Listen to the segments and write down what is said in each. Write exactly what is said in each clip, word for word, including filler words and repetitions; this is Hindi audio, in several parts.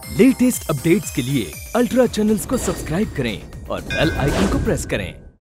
लेटेस्ट अपडेट्स के लिए अल्ट्रा चैनल्स को सब्सक्राइब करें और बेल आइकन को प्रेस करें।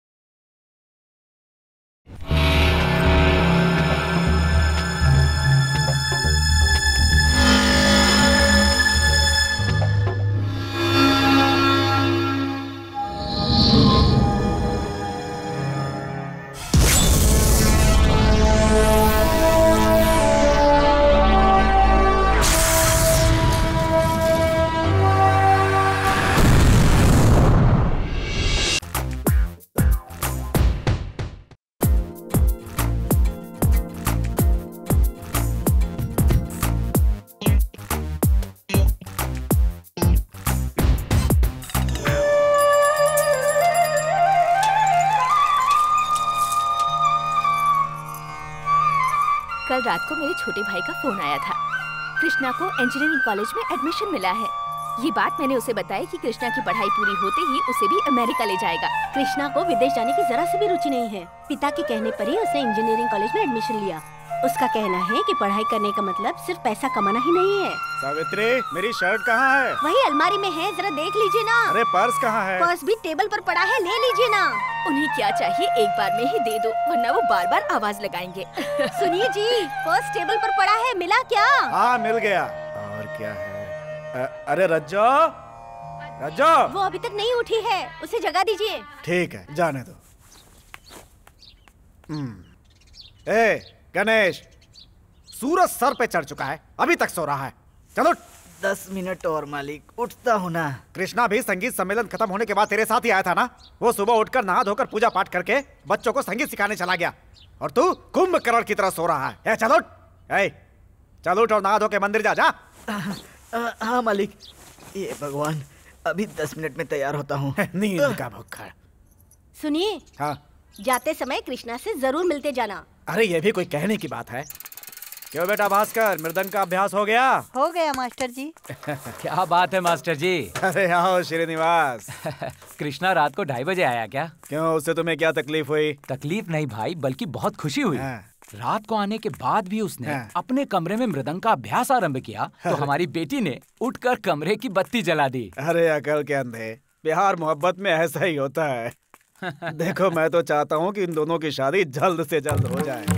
कल रात को मेरे छोटे भाई का फोन आया था। कृष्णा को इंजीनियरिंग कॉलेज में एडमिशन मिला है। ये बात मैंने उसे बताई कि कृष्णा की पढ़ाई पूरी होते ही उसे भी अमेरिका ले जाएगा। कृष्णा को विदेश जाने की जरा सी भी रुचि नहीं है। पिता के कहने पर ही उसने इंजीनियरिंग कॉलेज में एडमिशन लिया। उसका कहना है कि पढ़ाई करने का मतलब सिर्फ पैसा कमाना ही नहीं है। सावित्री, मेरी शर्ट कहाँ है? वही अलमारी में है, जरा देख लीजिए ना। अरे पर्स कहाँ है? पर्स भी टेबल पर पड़ा है, ले लीजिए ना। उन्हें क्या चाहिए एक बार में ही दे दो, वरना वो बार बार आवाज लगाएंगे। सुनिए जी, पर्स टेबल पर पड़ा है, मिला क्या? हाँ मिल गया। और क्या है? अ, अरे रज्जो, रज्जो। वो अभी तक नहीं उठी है, उसे जगा दीजिए। ठीक है, जाने दो। ए गणेश, सूरज सर पे चढ़ चुका है, अभी तक सो रहा है। चलो दस मिनट और मालिक, उठता हूँ ना। कृष्णा भी संगीत सम्मेलन खत्म होने के बाद तेरे साथ ही आया था ना। वो सुबह उठकर नहा धोकर पूजा पाठ करके बच्चों को संगीत सिखाने चला गया, और तू कुंभकर्ण की तरह सो रहा है। ए, चलो ए, चलो उठ और नहा धो के मंदिर जा जा। हाँ मालिक, ये भगवान, अभी दस मिनट में तैयार होता हूँ। नींद का भूखा। सुनिए, हाँ जाते समय कृष्णा से जरूर मिलते जाना। अरे ये भी कोई कहने की बात है? क्यों बेटा भास्कर, मृदंग का अभ्यास हो गया? हो गया मास्टर जी। क्या बात है मास्टर जी। अरे आओ श्रीनिवास। कृष्णा रात को ढाई बजे आया क्या? क्यों, उससे तुम्हें क्या तकलीफ हुई? तकलीफ नहीं भाई, बल्कि बहुत खुशी हुई। हाँ। रात को आने के बाद भी उसने हाँ। अपने कमरे में मृदंग का अभ्यास आरंभ किया, तो हमारी बेटी ने उठकर कमरे की बत्ती जला दी। अरे अकल के अंधे, प्यार मोहब्बत में ऐसा ही होता है। देखो, मैं तो चाहता हूँ कि इन दोनों की शादी जल्द से जल्द हो जाए।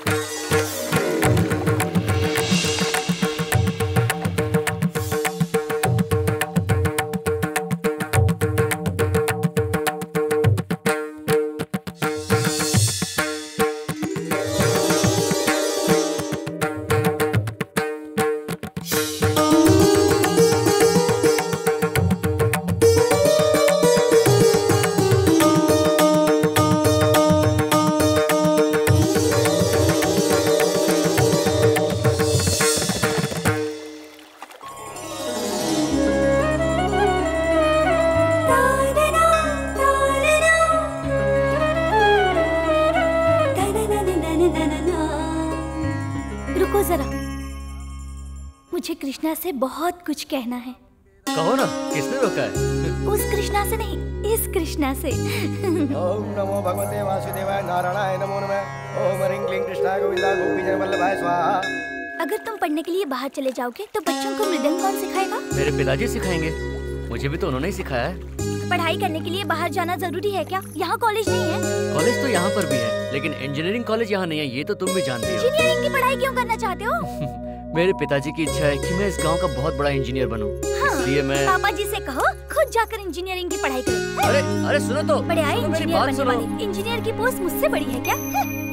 मुझे कृष्णा से बहुत कुछ कहना है। कहो ना, किसने रोका है? उस कृष्णा से नहीं, इस कृष्णा से। ओम नमो भगवते वासुदेवाय नारायणाय नमो नमः। ओम ह्रीं क्लीं कृष्णाय गोविंदाय गोपीजन वल्लभाय स्वाहा। अगर तुम पढ़ने के लिए बाहर चले जाओगे तो बच्चों को मृदंग कौन सिखाएगा? मेरे पिताजी सिखाएंगे, मुझे भी तो उन्होंने ही सिखाया है। पढ़ाई करने के लिए बाहर जाना जरूरी है क्या? यहाँ कॉलेज नहीं है? कॉलेज तो यहाँ पर भी है, लेकिन इंजीनियरिंग कॉलेज यहाँ नहीं है, ये तो तुम भी जानती हो। इंजीनियरिंग की पढ़ाई क्यों करना चाहते हो? मेरे पिताजी की इच्छा है कि मैं इस गांव का बहुत बड़ा इंजीनियर बनूं। हाँ, इसलिए मैं पापा जी से कहो खुद जाकर इंजीनियरिंग की पढ़ाई करें। अरे अरे सुनो तो, बड़े आए इंजीनियर बनने सुनो। वाले। इंजीनियर की पोस्ट मुझसे बड़ी है क्या?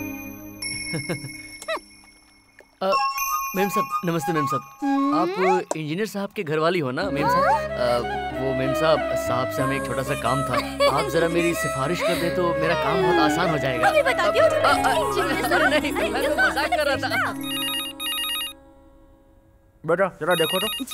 आ, मेम साहब, नमस्ते मेम साहब। आप इंजीनियर साहब के घर वाली हो ना मेम साहब? वो मेम साहब, साहब से हमें एक छोटा सा काम था, आप जरा मेरी सिफारिश कर दे तो मेरा काम बहुत आसान हो जाएगा। अभी बताती हूँ। इंजीनियर नहीं, मैं तो मजाक कर रहा था। बेटा जरा देखो तो। जी।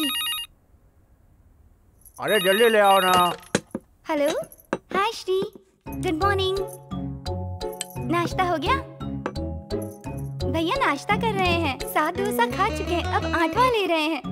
अरे जल्दी ले आओ ना। Hello, hi Shri, good morning. नाश्ता हो गया? भैया नाश्ता कर रहे हैं, सात डोसा खा चुके हैं, अब आठवां ले रहे हैं।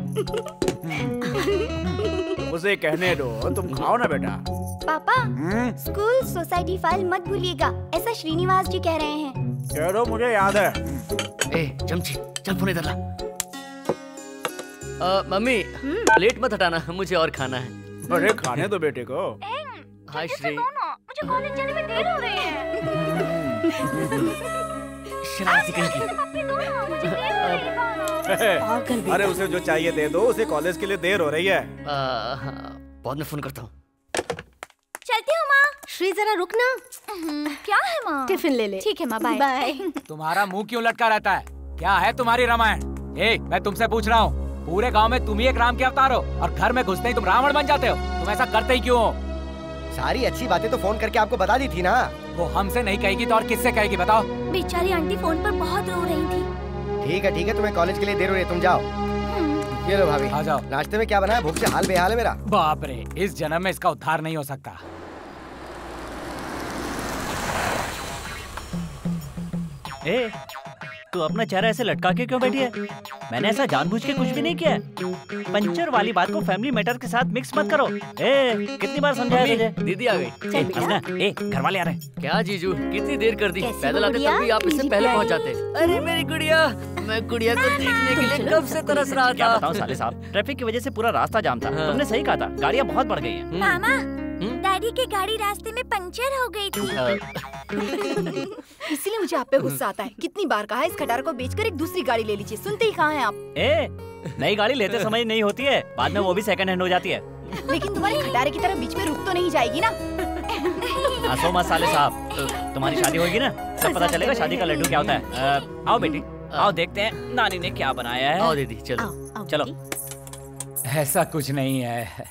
उसे कहने दो, तुम खाओ ना बेटा। पापा, स्कूल सोसाइटी फाइल मत भूलिएगा, ऐसा श्रीनिवास जी कह रहे हैं। कह दो, मुझे याद है। ए चमची, चल फोन इधर ला। मम्मी प्लेट मत हटाना, मुझे और खाना है। अरे खाने दो बेटे को। हाय श्री। मुझे कॉलेज जाने में देर हो रही है। शरारती कहीं की। अरे उसे जो चाहिए दे दो, उसे कॉलेज के लिए देर हो रही है। बाद में फोन करता हूँ। चलती हूँ माँ। श्री जरा रुकना। क्या है माँ? टिफिन ले ले। ठीक है माँ, बाय बाय। तुम्हारा मुंह क्यों लटका रहता है? क्या है तुम्हारी रामायण? ए, मैं तुमसे पूछ रहा हूँ, पूरे गांव में तुम ही एक राम के अवतार हो और घर में घुसते ही तुम रावण बन जाते हो। तुम ऐसा करते ही क्यों हो? सारी अच्छी बातें तो फोन करके आपको बता दी थी ना। वो हमसे नहीं कहेगी तो और किससे कहेगी बताओ? बेचारी आंटी फोन पर बहुत रो रही थी। ठीक है ठीक है, तुम्हें कॉलेज के लिए देर हो रही है, तुम जाओ। ये लो भाभी, आ जाओ। नाश्ते में क्या बना है? भूख से हाल बेहाल है मेरा। बाप रे, इस जन्म में इसका उद्धार नहीं हो सकता। ए, तू अपना चेहरा ऐसे लटका के क्यों बैठी है? मैंने ऐसा जानबूझ के कुछ भी नहीं किया है। पंचर वाली बात को फैमिली मैटर के साथ मिक्स मत करो। ए, कितनी बार समझाया तुझे? दीदी आ गई। ए, घर वाले आ रहे हैं। क्या जीजू, कितनी देर कर दी? पैदल आते गुड़िया? तब भी आप इससे पहले पहुंच जाते। अरे मेरी गुड़िया, मैं गुड़िया को देखने के लिए कब से तरस रहा क्या था। बताऊं साले साहब, ट्रैफिक की वजह से पूरा रास्ता जाम था। तुमने सही कहा था, गाड़ियाँ बहुत बढ़ गई हैं। मामा, डैडी की गाड़ी रास्ते में पंचर हो गई थी। इसीलिए मुझे आप पे गुस्सा आता है। कितनी बार कहा है इस खटारा को बेचकर एक दूसरी गाड़ी ले लीजिए, सुनते ही कहाँ हैं आप? ए, नई गाड़ी लेते समय नहीं होती है, बाद में वो भी सेकंड हैंड हो जाती है। लेकिन तुम्हारे खटारे की तरह बीच में रुक तो नहीं जाएगी ना? हंसो मत साले साहब, तो तुम्हारी शादी होगी ना, तब पता चलेगा शादी का लड्डू क्या होता है। आ, आओ बेटी, आओ देखते हैं नानी ने क्या बनाया है। आओ दीदी, चलो। आओ, आओ चलो। ऐसा कुछ नहीं है।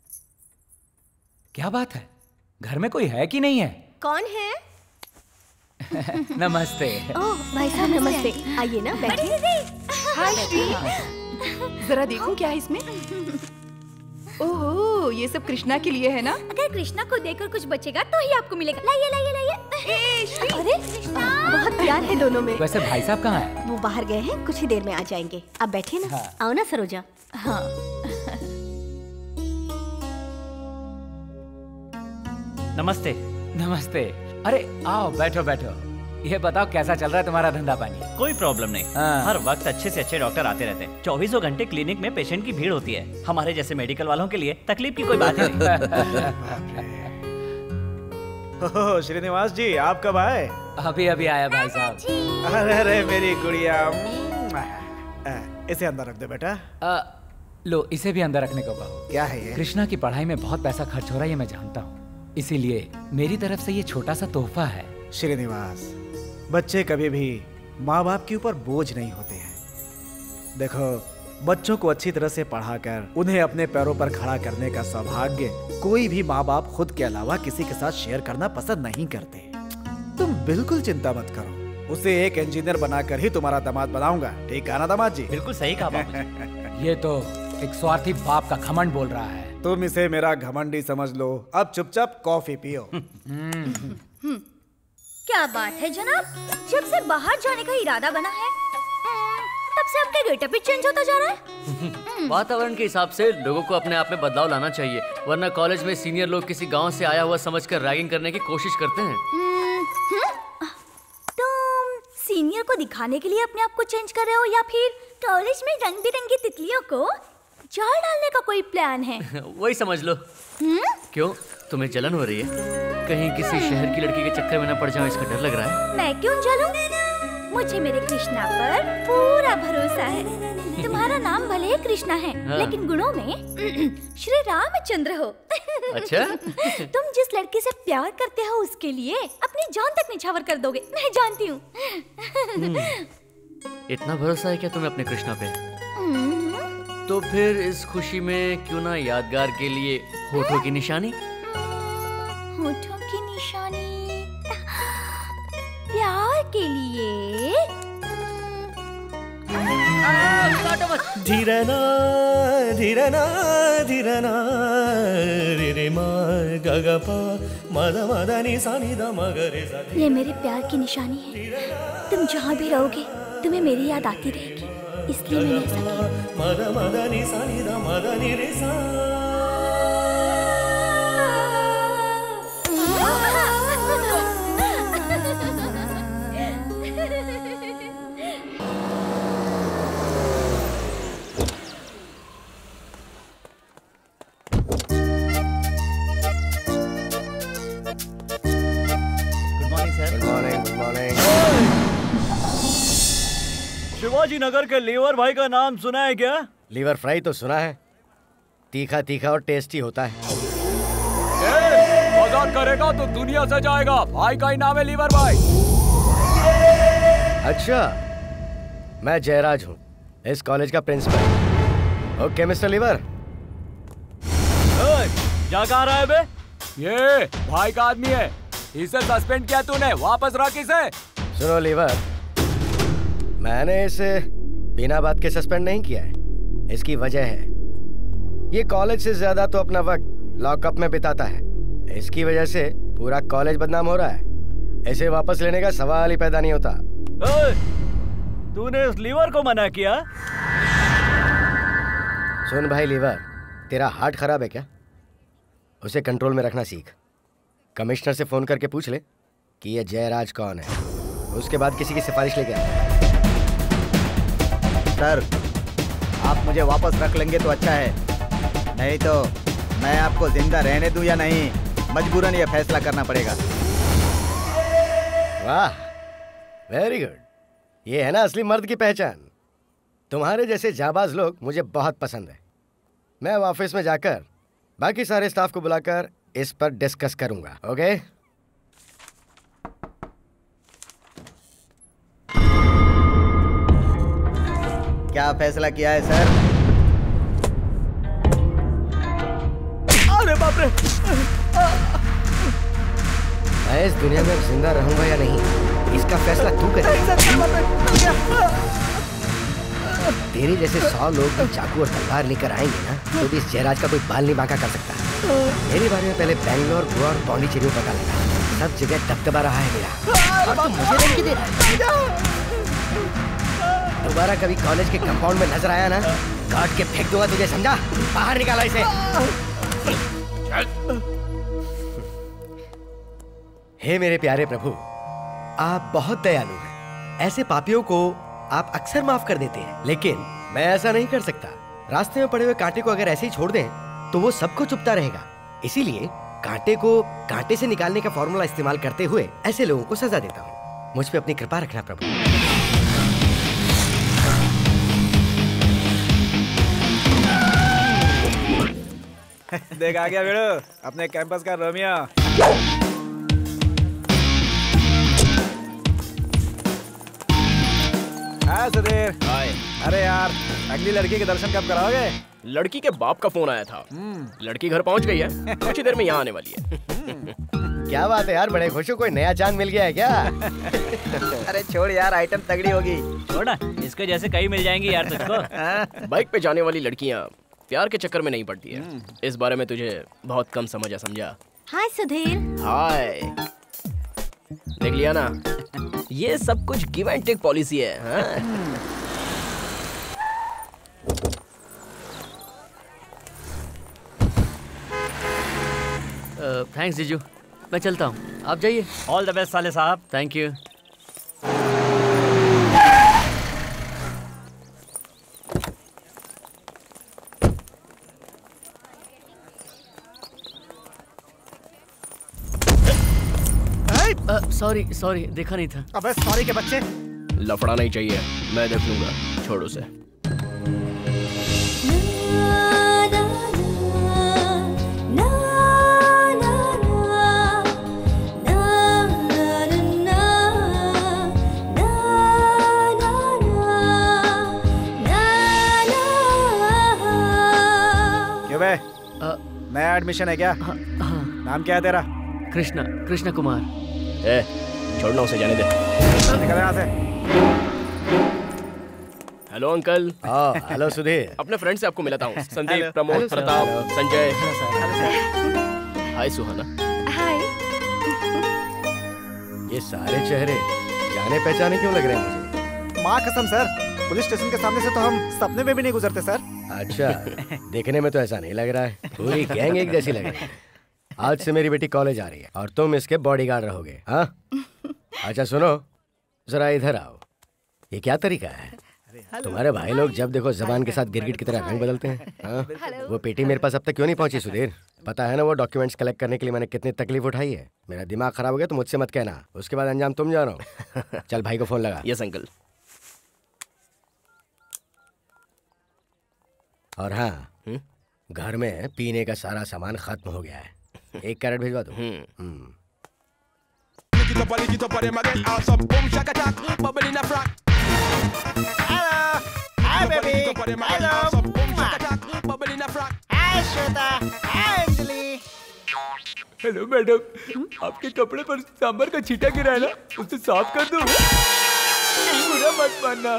क्या बात है, घर में कोई है कि नहीं है? कौन है? नमस्ते। ओह भाई साहब नमस्ते, आइए ना बैठिए। हाय श्री, जरा देखूं क्या है इसमें। ओह, ये सब कृष्णा के लिए है ना? अगर कृष्णा को देकर कुछ बचेगा तो ही आपको मिलेगा। लाइए लाइए लाइए। अरे बहुत प्यार है दोनों में। वैसे भाई साहब कहाँ हैं? वो बाहर गए हैं, कुछ ही देर में आ जाएंगे। आप बैठिए ना। हाँ। आओ ना सरोजा। हाँ। नमस्ते। नमस्ते। अरे आओ, बैठो बैठो। ये बताओ कैसा चल रहा है तुम्हारा धंधा पानी? कोई प्रॉब्लम नहीं। हाँ। हर वक्त अच्छे से अच्छे डॉक्टर आते रहते हैं। चौबीसों घंटे क्लिनिक में पेशेंट की भीड़ होती है। हमारे जैसे मेडिकल वालों के लिए तकलीफ की कोई बात ही नहीं। ओह, श्रीनिवास जी, आप कब आए? अभी अभी आया भाई साहब। अरे अरे मेरी गुड़िया, इसे अंदर रख दे बेटा। आ, लो इसे भी अंदर रखने को कहो। क्या है ये? कृष्णा की पढ़ाई में बहुत पैसा खर्च हो रहा है, ये मैं जानता हूँ, इसीलिए मेरी तरफ से ये छोटा सा तोहफा है। श्रीनिवास, बच्चे कभी भी माँ बाप के ऊपर बोझ नहीं होते हैं। देखो, बच्चों को अच्छी तरह से पढ़ाकर उन्हें अपने पैरों पर खड़ा करने का सौभाग्य कोई भी माँ बाप खुद के अलावा किसी के साथ शेयर करना पसंद नहीं करते। तुम बिल्कुल चिंता मत करो, उसे एक इंजीनियर बनाकर ही तुम्हारा दामाद बनाऊंगा। ठीक है ना दामाद जी? बिल्कुल सही कहा बाबूजी। ये तो एक स्वार्थी बाप का घमंड बोल रहा है। तुम इसे मेरा घमंडी समझ लो। अब चुपचाप कॉफी पियो। क्या बात है जनाब, जब से बाहर जाने का इरादा बना है तब से आपका गेटअप भी चेंज होता जा रहा है। वातावरण के हिसाब से लोगों को अपने आप में बदलाव लाना चाहिए, वरना कॉलेज में सीनियर लोग किसी गांव से आया हुआ समझकर रैगिंग करने की कोशिश करते हैं। तुम सीनियर को दिखाने के लिए अपने आप को चेंज कर रहे हो या फिर कॉलेज में रंग बिरंगी तितलियों को जाल डालने का कोई प्लान है? वही समझ लो। क्यों, तुम्हें जलन हो रही है? कहीं किसी शहर की लड़की के चक्कर में न पड़ जाओ, इसका डर लग रहा है। मैं क्यों जलूं? मुझे मेरे कृष्णा पर पूरा भरोसा है। तुम्हारा नाम भले ही कृष्णा है, हाँ। लेकिन गुणों में श्री रामचंद्र हो। अच्छा? तुम जिस लड़की से प्यार करते हो उसके लिए अपनी जान तक निछावर कर दोगे, मैं जानती हूँ। इतना भरोसा है क्या तुम्हें अपने कृष्णा पे? तो फिर इस खुशी में क्यों ना यादगार के लिए होठों की निशानी? होठों की निशानी प्यार के लिए। धीरे ना धीरे ना धीरे ना रे रे मा ग ग प म द म द नि सा नि द म ग रे सा। ये मेरे प्यार की निशानी है। तुम जहाँ भी रहोगे तुम्हें मेरी याद आती रहेगी, इसलिए मैंने ऐसा किया। म द म द नि सा नि द म द नि रे सा। शिवाजी नगर के लीवर भाई का नाम सुना है क्या? लीवर फ्राई तो सुना है, तीखा तीखा और टेस्टी होता है। मजाक करेगा तो दुनिया से जाएगा। भाई का ही नाम है लीवर भाई। अच्छा, मैं जयराज हूँ, इस कॉलेज का प्रिंसिपल। Okay mister liver. क्या कह रहा है बे? ये भाई का आदमी है, इसे सस्पेंड किया तूने, वापस रख इसे। सुनो लीवर, मैंने इसे बिना बात के सस्पेंड नहीं किया है। इसकी वजह है, ये कॉलेज से ज्यादा तो अपना वक्त लॉकअप में बिताता है। इसकी वजह से पूरा कॉलेज बदनाम हो रहा है। इसे वापस लेने का सवाल ही पैदा नहीं होता। तूने उस लीवर को मना किया? सुन भाई लीवर, तेरा हार्ट खराब है क्या? उसे कंट्रोल में रखना सीख। कमिश्नर से फोन करके पूछ ले कि ये जयराज कौन है, उसके बाद किसी की सिफारिश लेके आ। सर, आप मुझे वापस रख लेंगे तो अच्छा है, नहीं तो मैं आपको जिंदा रहने दूं या नहीं, मजबूरन ये फैसला करना पड़ेगा। वाह, वेरी गुड। ये है ना असली मर्द की पहचान। तुम्हारे जैसे जाबाज लोग मुझे बहुत पसंद है। मैं ऑफिस में जाकर बाकी सारे स्टाफ को बुलाकर इस पर डिस्कस करूंगा। ओके? क्या फैसला किया है सर? अरे बाप रे! मैं इस दुनिया में जिंदा रहूंगा या नहीं, इसका फैसला तू करेगा। तेरे जैसे सौ लोग भी चाकू और तलवार लेकर आएंगे ना, तो भी इस जयराज का कोई बाल नहीं बांका कर सकता। मेरे बारे में पहले बैंगलोर, गोवा और पौंडीचेरी में पता लगा। सब जगह दबदबा रहा है मेरा, और तुम मुझे धमकी दे रहा है। दोबारा कभी कॉलेज के कंपाउंड में नजर आया ना, काट के फेंक दूंगा तुझे, समझा? बाहर निकालो इसे। हे मेरे प्यारे प्रभु, आप बहुत दयालु हैं। ऐसे पापियों को आप अक्सर माफ कर देते हैं, लेकिन मैं ऐसा नहीं कर सकता। रास्ते में पड़े हुए कांटे को अगर ऐसे ही छोड़ दें तो वो सबको चुभता रहेगा। इसीलिए कांटे को कांटे से निकालने का फॉर्मूला इस्तेमाल करते हुए ऐसे लोगों को सजा देता हूँ। मुझ पे अपनी कृपा रखना प्रभु। देख आ गया बेड़ो, अपने कैंपस का रोमियो। हाय सुधीर। हाय। अरे यार, अगली लड़की के दर्शन कब कराओगे? लड़की के बाप का फोन आया था, लड़की घर पहुंच गई है, कुछ ही देर में यहाँ आने वाली है। क्या बात है यार, बड़े खुश हो, कोई नया चांद मिल गया है क्या? अरे छोड़ यार, आइटम तगड़ी होगी। छोड़ ना, इसके जैसे कई मिल जाएंगी यार तुझको। बाइक पे जाने वाली लड़कियाँ प्यार के चक्कर में नहीं पड़ती है। इस बारे में तुझे बहुत कम समझा समझा। हाय सुधीर। हाय। देख लिया ना, ये सब कुछ गिव एंड टेक पॉलिसी है। हाँ? थैंक्स जीजू, मैं चलता हूँ, आप जाइए। ऑल द बेस्ट साले साहब। Thank you. सॉरी सॉरी, देखा नहीं था। अबे सॉरी के बच्चे। लफड़ा नहीं चाहिए, मैं देख लूंगा, छोड़ उसे। क्यों बे? नया एडमिशन है क्या? हाँ, हाँ। नाम क्या है तेरा? कृष्णा, कृष्णा कुमार। ए, छोड़ना उसे, जाने दे। निकल यहाँ से। Hello uncle. हाँ, हेलो सुधीर। अपने फ्रेंड से आपको मिलाता हूँ, संदीप, प्रमोद, प्रताप, संजय। हाय सुहाना। हाय। ये सारे चेहरे जाने पहचाने क्यों लग रहे हैं मुझे? माँ कसम सर, पुलिस स्टेशन के सामने से तो हम सपने में भी नहीं गुजरते सर। अच्छा, देखने में तो ऐसा नहीं लग रहा है, पूरी गैंग एक जैसी लग रही है। आज से मेरी बेटी कॉलेज आ रही है और तुम इसके बॉडीगार्ड रहोगे। हाँ? अच्छा सुनो, जरा इधर आओ। ये क्या तरीका है? तुम्हारे भाई लोग जब देखो जबान के साथ गिरगिट की तरह रंग बदलते हैं। हाँ? वो पेटी मेरे पास अब तक क्यों नहीं पहुंची सुधीर? पता है ना वो डॉक्यूमेंट्स कलेक्ट करने के लिए मैंने कितनी तकलीफ उठाई है। मेरा दिमाग खराब हो गया तो मुझसे मत कहना, उसके बाद अंजाम तुम जानो। चल भाई को फोन लगा। Yes uncle. और हाँ, घर में पीने का सारा सामान खत्म हो गया है। एक कैरेट भिजवा दो। Hmm. Hi baby. Hello. Hi Shweta. Hi Anjali. Hello madam, आपके कपड़े पर सांभर का छींटा गिरा है ना, उसे साफ कर दूं? बुरा मत मानना।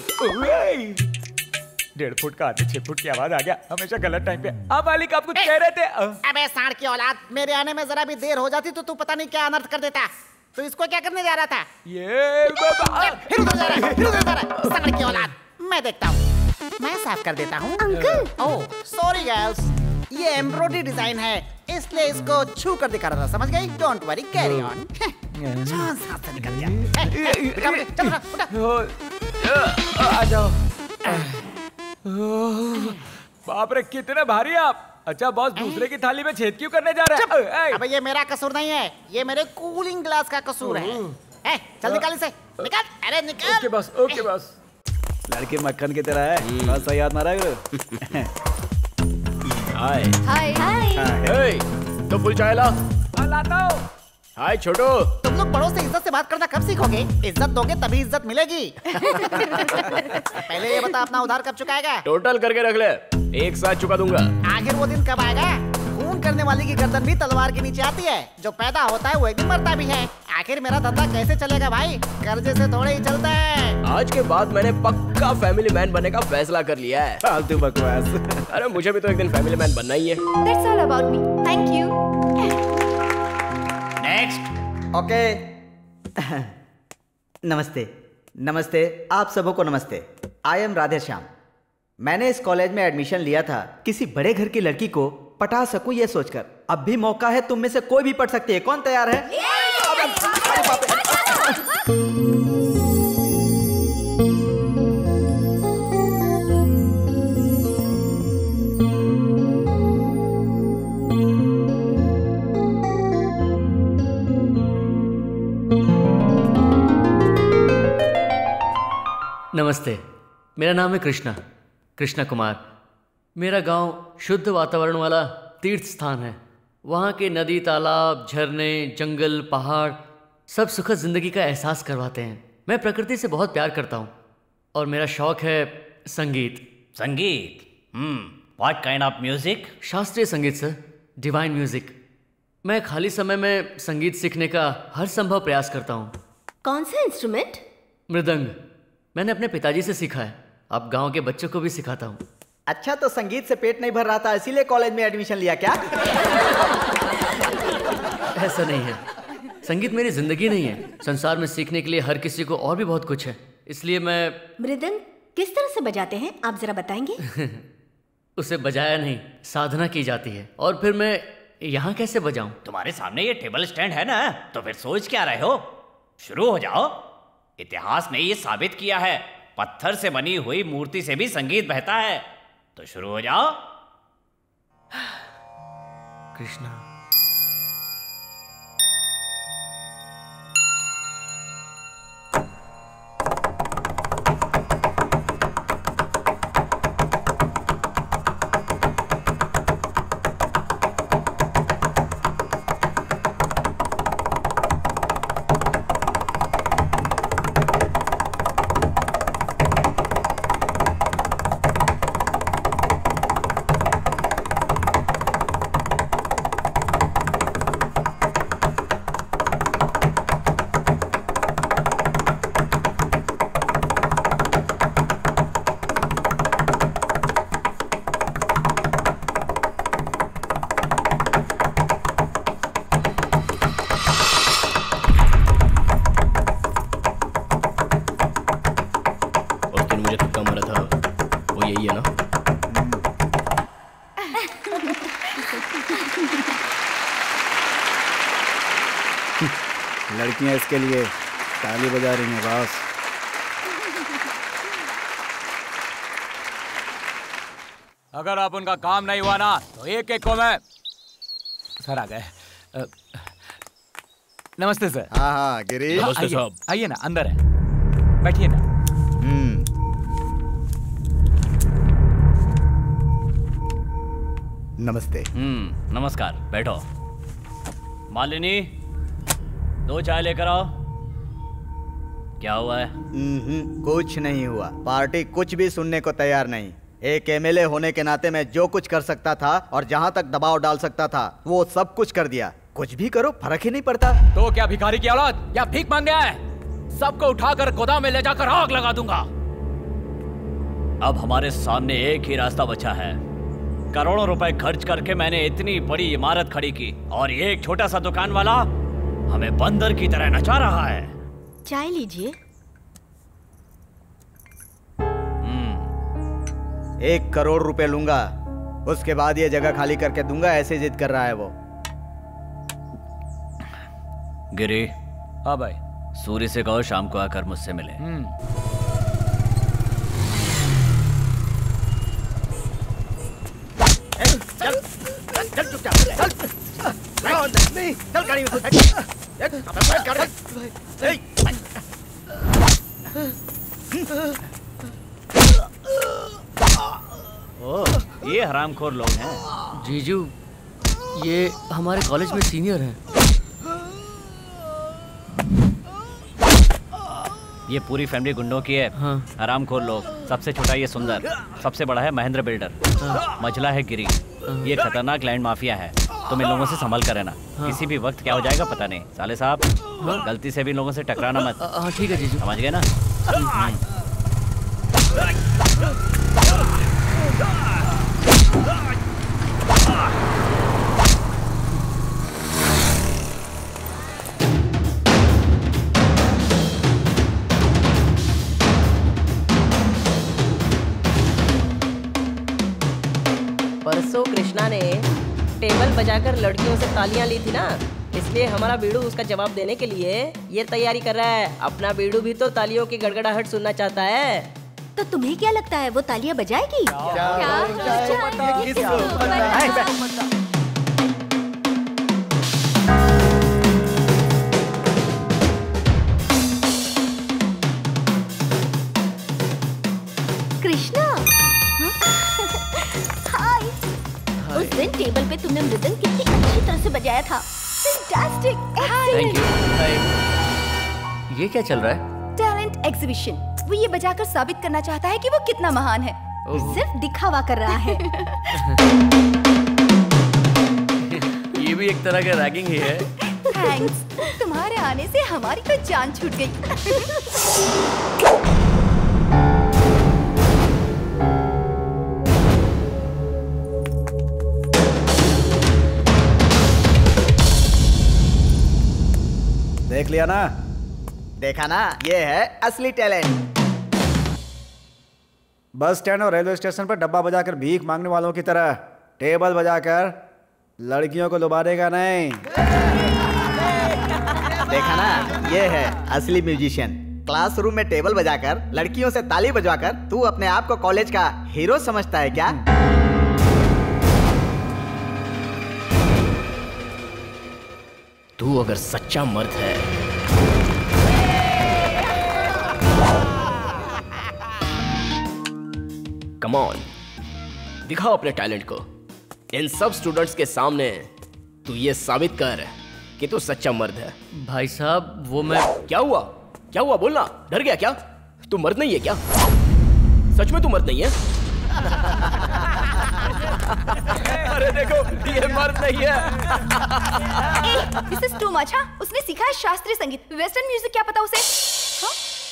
डेढ़ फुट का आदमी छह फुट की आवाज आ गया, हमेशा गलत टाइम पे। आप मालिक आप कुछ कह रहे थे? अबे सांड की औलाद, मेरे आने में जरा भी देर हो जाती तो तू पता नहीं क्या अनर्थ कर देता। तो इसको क्या करने जा रहा था? ये बाबा फिर उधर जा रहा है, फिर उधर जा रहा है। सांड की औलाद, मैं देखता हूँ, मैं साफ कर देता हूँ। अंकल। ओह सॉरी गर्ल्स, ये एम्ब्रॉयडरी डिजाइन है, इसलिए इसको छू कर दिखा रहा था, समझ गई? Don't worry, carry on. सांस सांस से निकल गया। चल आ जाओ। बाप रे कितने भारी है आप। अच्छा बॉस, दूसरे की थाली में छेद क्यों करने जा रहे हैं? अबे ये मेरा कसूर नहीं है, ये मेरे कूलिंग ग्लास का कसूर है। ए, चल निकाल इसे, निकाल। अरे निकाल। Okay boss, okay boss. लड़की मक्खन की तरह है, बस सही याद मारा करो। हाय हाय हाय। तो फुल चाय ला। लाता हूँ। हाय छोटू। तुम लोग बड़ों से इज्जत से बात करना कब सीखोगे? इज्जत दोगे तभी इज्जत मिलेगी। पहले ये बता अपना उधार कब चुकाएगा? टोटल करके रख ले, एक साथ चुका दूंगा। आखिर वो दिन कब आएगा? खून करने वाली की गर्दन भी तलवार के नीचे आती है, जो पैदा होता है वो एक दिन मरता भी है। आखिर मेरा धंधा कैसे चलेगा भाई? कर्जे से थोड़े ही चलता है। आज के बाद मैंने पक्का फैमिली मैन बनने का फैसला कर लिया है। फालतू बकवास। अरे मुझे भी तो एक दिन फैमिली मैन बनना ही है। That's all about me. Thank you. Next. Okay. नमस्ते, नमस्ते आप सबों को नमस्ते। I am Radhe Shyam. मैंने इस कॉलेज में एडमिशन लिया था किसी बड़े घर की लड़की को पटा सकूं ये सोचकर। अब भी मौका है, तुम में से कोई भी पढ़ सकती है। कौन तैयार है? नमस्ते, मेरा नाम है कृष्णा, कृष्णा कुमार। मेरा गांव शुद्ध वातावरण वाला तीर्थ स्थान है। वहाँ के नदी, तालाब, झरने, जंगल, पहाड़ सब सुखद जिंदगी का एहसास करवाते हैं। मैं प्रकृति से बहुत प्यार करता हूँ और मेरा शौक है संगीत। संगीत? Hmm, what kind of music? शास्त्रीय संगीत सर, डिवाइन म्यूजिक। मैं खाली समय में संगीत सीखने का हर संभव प्रयास करता हूँ। कौन सा इंस्ट्रूमेंट? मृदंग। मैंने अपने पिताजी से सीखा है, अब गांव के बच्चों को भी सिखाता हूँ। अच्छा, तो संगीत से पेट नहीं भर रहा था इसीलिए कॉलेज में एडमिशन लिया क्या? ऐसा नहीं है, संगीत मेरी जिंदगी नहीं है। संसार में सीखने के लिए हर किसी को और भी बहुत कुछ है, इसलिए मैं। मृदंग किस तरह से बजाते हैं, आप जरा बताएंगे? उसे बजाया नहीं, साधना की जाती है। और फिर मैं यहाँ कैसे बजाऊं? तुम्हारे सामने ये टेबल स्टैंड है ना, तो फिर सोच क्या रहे हो? शुरू हो जाओ। इतिहास ने ये साबित किया है, पत्थर से बनी हुई मूर्ति से भी संगीत बहता है। तो शुरू हो जाओ। कृष्णा। लड़कियां इसके लिए ताली बजा रही हैं बॉस। अगर आप उनका काम नहीं हुआ ना तो एक एक को मैं। सर आ गए। नमस्ते सर। हाँ हाँ गिरी। नमस्ते साहब। आइए ना, अंदर है, बैठिए ना। हम्म। नमस्ते। हम्म नमस्कार, बैठो। मालिनी, दो चाय लेकर आओ। क्या हुआ है? कुछ नहीं हुआ। पार्टी कुछ भी सुनने को तैयार नहीं। एक एमएलए होने के नाते मैं जो कुछ कर सकता था और जहां तक दबाव डाल सकता था वो सब कुछ कर दिया। कुछ भी करो, फर्क ही नहीं पड़ता। तो क्या भिखारी की औलाद या भीख मांग गया है? सबको उठाकर गोदाम में ले जाकर आग लगा दूंगा। अब हमारे सामने एक ही रास्ता बचा है। करोड़ों रुपए खर्च करके मैंने इतनी बड़ी इमारत खड़ी की और ये एक छोटा सा दुकान वाला हमें बंदर की तरह नचा रहा है। चाय लीजिए। एक करोड़ रुपए लूंगा, उसके बाद ये जगह खाली करके दूंगा, ऐसे जिद कर रहा है वो। गिरी। हाँ भाई। सूर्य से कहो शाम को आकर मुझसे मिले। चल चल चुपचाप चल नहीं चल गाड़ी में ओह, ये हरामखोर लोग हैं। जीजू, ये हमारे कॉलेज में सीनियर हैं। ये पूरी फैमिली गुंडों की है। हाँ। हरामखोर लोग। सबसे छोटा ये सुंदर, सबसे बड़ा है महेंद्र बिल्डर। हाँ। मझला है गिरी। हाँ। ये खतरनाक लैंड माफिया है। तुम इन लोगों से संभल कर रहना। हाँ। किसी भी वक्त क्या हो जाएगा पता नहीं। साले साहब, हाँ। गलती से भी इन लोगों से टकराना मत। हाँ ठीक है जीजू। समझ गए ना? परसों कृष्णा ने टेबल बजाकर लड़कियों से तालियां ली थी ना, इसलिए हमारा बीड़ू उसका जवाब देने के लिए ये तैयारी कर रहा है। अपना बीड़ू भी तो तालियों की गड़गड़ाहट सुनना चाहता है। तो तुम्हें क्या लगता है वो तालियां बजाएगी? कृष्णा, हाय। उस दिन टेबल पे तुमने मृदंग कितनी अच्छी तरह से बजाया था। Fantastic, thank you. ये क्या चल रहा है? Talent exhibition. वो ये बजाकर साबित करना चाहता है कि वो कितना महान है। सिर्फ दिखावा कर रहा है। ये भी एक तरह का रैगिंग ही है। थैंक्स, तुम्हारे आने से हमारी तो जान छूट गई। देख लिया ना? देखा ना, ये है असली टैलेंट। बस स्टैंड और रेलवे स्टेशन पर डब्बा बजाकर भीख मांगने वालों की तरह टेबल बजाकर लड़कियों को लुभा देगा नहीं। देखा ना, ये है असली म्यूजिशियन। क्लासरूम में टेबल बजाकर लड़कियों से ताली बजवाकर तू अपने आप को कॉलेज का हीरो समझता है क्या? तू अगर सच्चा मर्द है कम ऑन, दिखाओ अपने टैलेंट को। इन सब स्टूडेंट्स के सामने तू ये साबित कर कि तू सच्चा मर्द है। भाई साहब, वो मैं... क्या हुआ? क्या हुआ? बोलना। डर गया क्या? तू मर्द नहीं है क्या? सच में तू मर्द नहीं है? अरे देखो, ये मर्द नहीं है। This is too much. हाँ, उसने सीखा है शास्त्रीय संगीत, वेस्टर्न म्यूजिक क्या पता उसे। हाँ?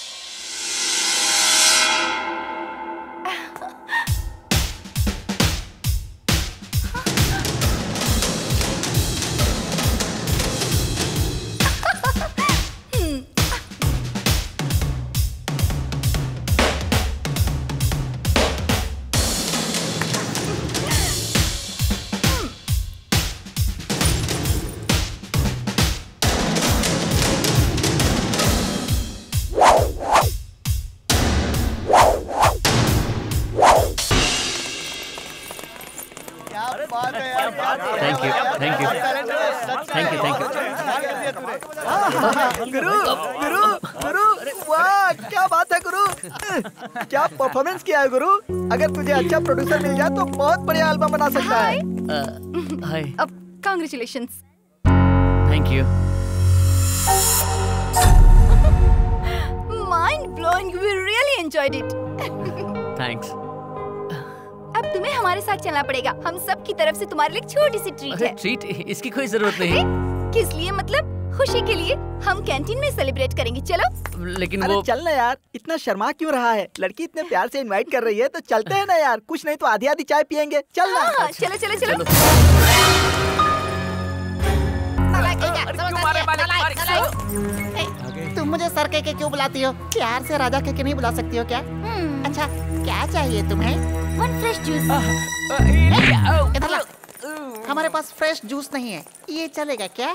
Thank you, thank you, thank you, thank you. गुरु, गुरु, गुरु, वाह क्या बात है गुरु, क्या परफॉर्मेंस किया है गुरु। अगर तुझे अच्छा प्रोड्यूसर मिल जाए तो बहुत बढ़िया एल्बम बना सकता है। हाय। अब congratulations. Thank you. Mind blowing, we really enjoyed it. Thanks. अब तुम्हें हमारे साथ चलना पड़ेगा, हम सब की तरफ से तुम्हारे लिए छोटी सी ट्रीट अरे है। ट्रीट, इसकी कोई जरूरत नहीं। किस लिए? मतलब खुशी के लिए। हम कैंटीन में सेलिब्रेट करेंगे, चलो। लेकिन अरे वो चल ना यार, इतना शर्मा क्यों रहा है? लड़की इतने प्यार से इनवाइट कर रही है तो चलते हैं ना यार। कुछ नहीं तो आधी आधी चाय पियेंगे, चल ना। हाँ, चलो चलो चलो। तुम मुझे सर कह के क्यों बुलाती हो? प्यार से राजा कह के नहीं बुला सकती हो क्या? अच्छा क्या चाहिए तुम्हें? One fresh juice. इधर ला। हमारे पास फ्रेश जूस नहीं है, ये चलेगा क्या?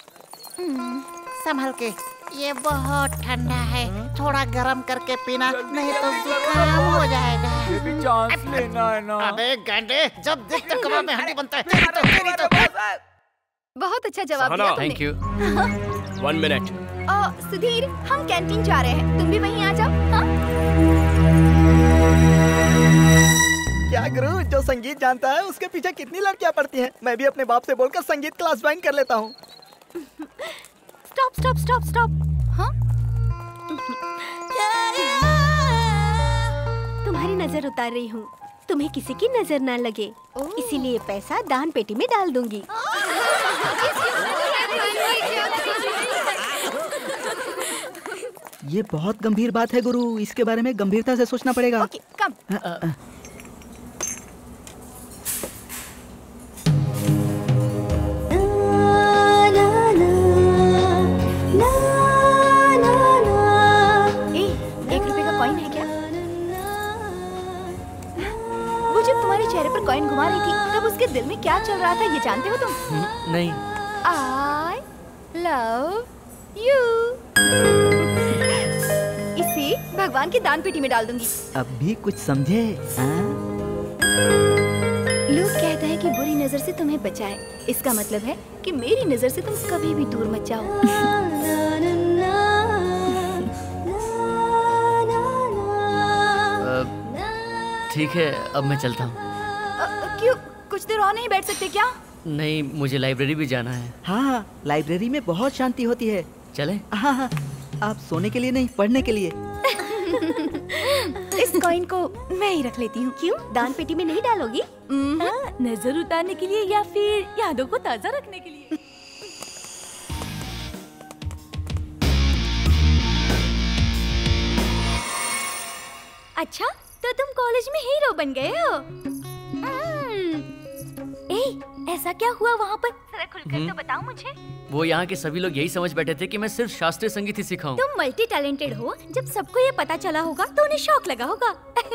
संभल के, ये बहुत ठंडा है, थोड़ा गर्म करके पीना, नहीं तो जुकाम हो जाएगा। ये भी चांस लेना है ना। अबे गांडे, जब देख तक कबाब में हड्डी बनता है। तेरी तो, तेरी तो। बहुत अच्छा जवाब दिया तुमने। Thank you. One minute. Sudhir, हम कैंटीन जा रहे हैं, तुम भी वहीं आ जाओ। हाँ? क्या गुरु, जो संगीत जानता है उसके पीछे कितनी लड़कियां पड़ती हैं। मैं भी अपने बाप से बोलकर संगीत क्लास ज्वाइन कर लेता हूँ। Stop stop stop stop. हाँ? तुम्हारी नजर उतार रही हूँ, तुम्हें किसी की नजर ना लगे, इसीलिए पैसा दान पेटी में डाल दूंगी। ये बहुत गंभीर बात है गुरु, इसके बारे में गंभीरता से सोचना पड़ेगा। ओके, कम। ए, एक रुपए का कॉइन है क्या? वो जब तुम्हारे चेहरे पर कॉइन घुमा रही थी तब उसके दिल में क्या चल रहा था, ये जानते हो तुम? नहीं। I love you। इसे भगवान के दान पेटी में डाल दूंगी। अब भी कुछ समझे? लोग कहते हैं कि बुरी नजर से तुम्हें बचाए, इसका मतलब है कि मेरी नजर से तुम कभी भी दूर मत जाओ। ठीक है, अब मैं चलता हूँ। क्यों, कुछ देर और नहीं बैठ सकते क्या? नहीं, मुझे लाइब्रेरी भी जाना है। हाँ, लाइब्रेरी में बहुत शांति होती है। चले? हाँ हाँ, आप सोने के लिए नहीं, पढ़ने के लिए। इस कॉइन को मैं ही रख लेती हूँ। क्यों, दान पेटी में नहीं डालोगी? नजर उतारने के लिए या फिर यादों को ताजा रखने के लिए? अच्छा, तो तुम कॉलेज में हीरो बन गए हो। ए, ऐसा क्या हुआ वहाँ पर? जरा खुलकर तो बताओ मुझे। वो यहाँ के सभी लोग यही समझ बैठे थे कि मैं सिर्फ शास्त्रीय संगीत ही सिखाऊं। तुम मल्टी टैलेंटेड हो, जब सबको ये पता चला होगा तो उन्हें शौक लगा होगा।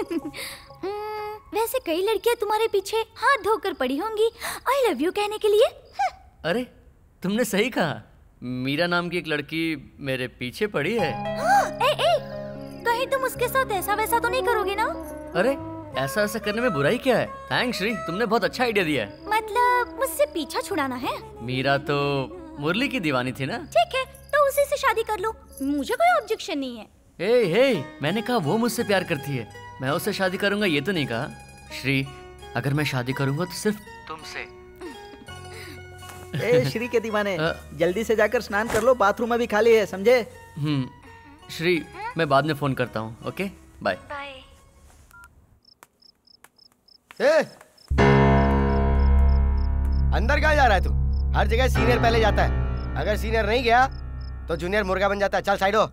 वैसे कई लड़कियाँ तुम्हारे पीछे हाथ धोकर पड़ी होंगी आई लव यू कहने के लिए। अरे, तुमने सही कहा, मीरा नाम की एक लड़की मेरे पीछे पड़ी है। ए, ए, कहीं तुम उसके साथ ऐसा वैसा तो नहीं करोगे ना? अरे, ऐसा ऐसा करने में बुराई क्या है? थैंक्स श्री, तुमने बहुत अच्छा आइडिया दिया है। मतलब मुझसे पीछा छुड़ाना है? मीरा तो मुरली की दीवानी थी ना। ठीक है, तो उसी से शादी कर लो, मुझे कोई ऑब्जेक्शन नहीं है। हे हे, मैंने कहा वो मुझसे प्यार करती है, मैं उससे शादी करूंगा ये तो नहीं कहा। श्री, अगर मैं शादी करूंगा तो सिर्फ तुमसे। ए श्री के दीवाने, जल्दी से जाकर स्नान कर लो, बाथरूम अभी खाली है, समझे? हम्म, श्री, मैं बाद में फोन करता हूँ। Okay, bye. बाय। अंदर कहाँ जा रहा है तू? हर जगह सीनियर पहले जाता है, अगर सीनियर नहीं गया तो जूनियर मुर्गा बन जाता है। चल साइड हो।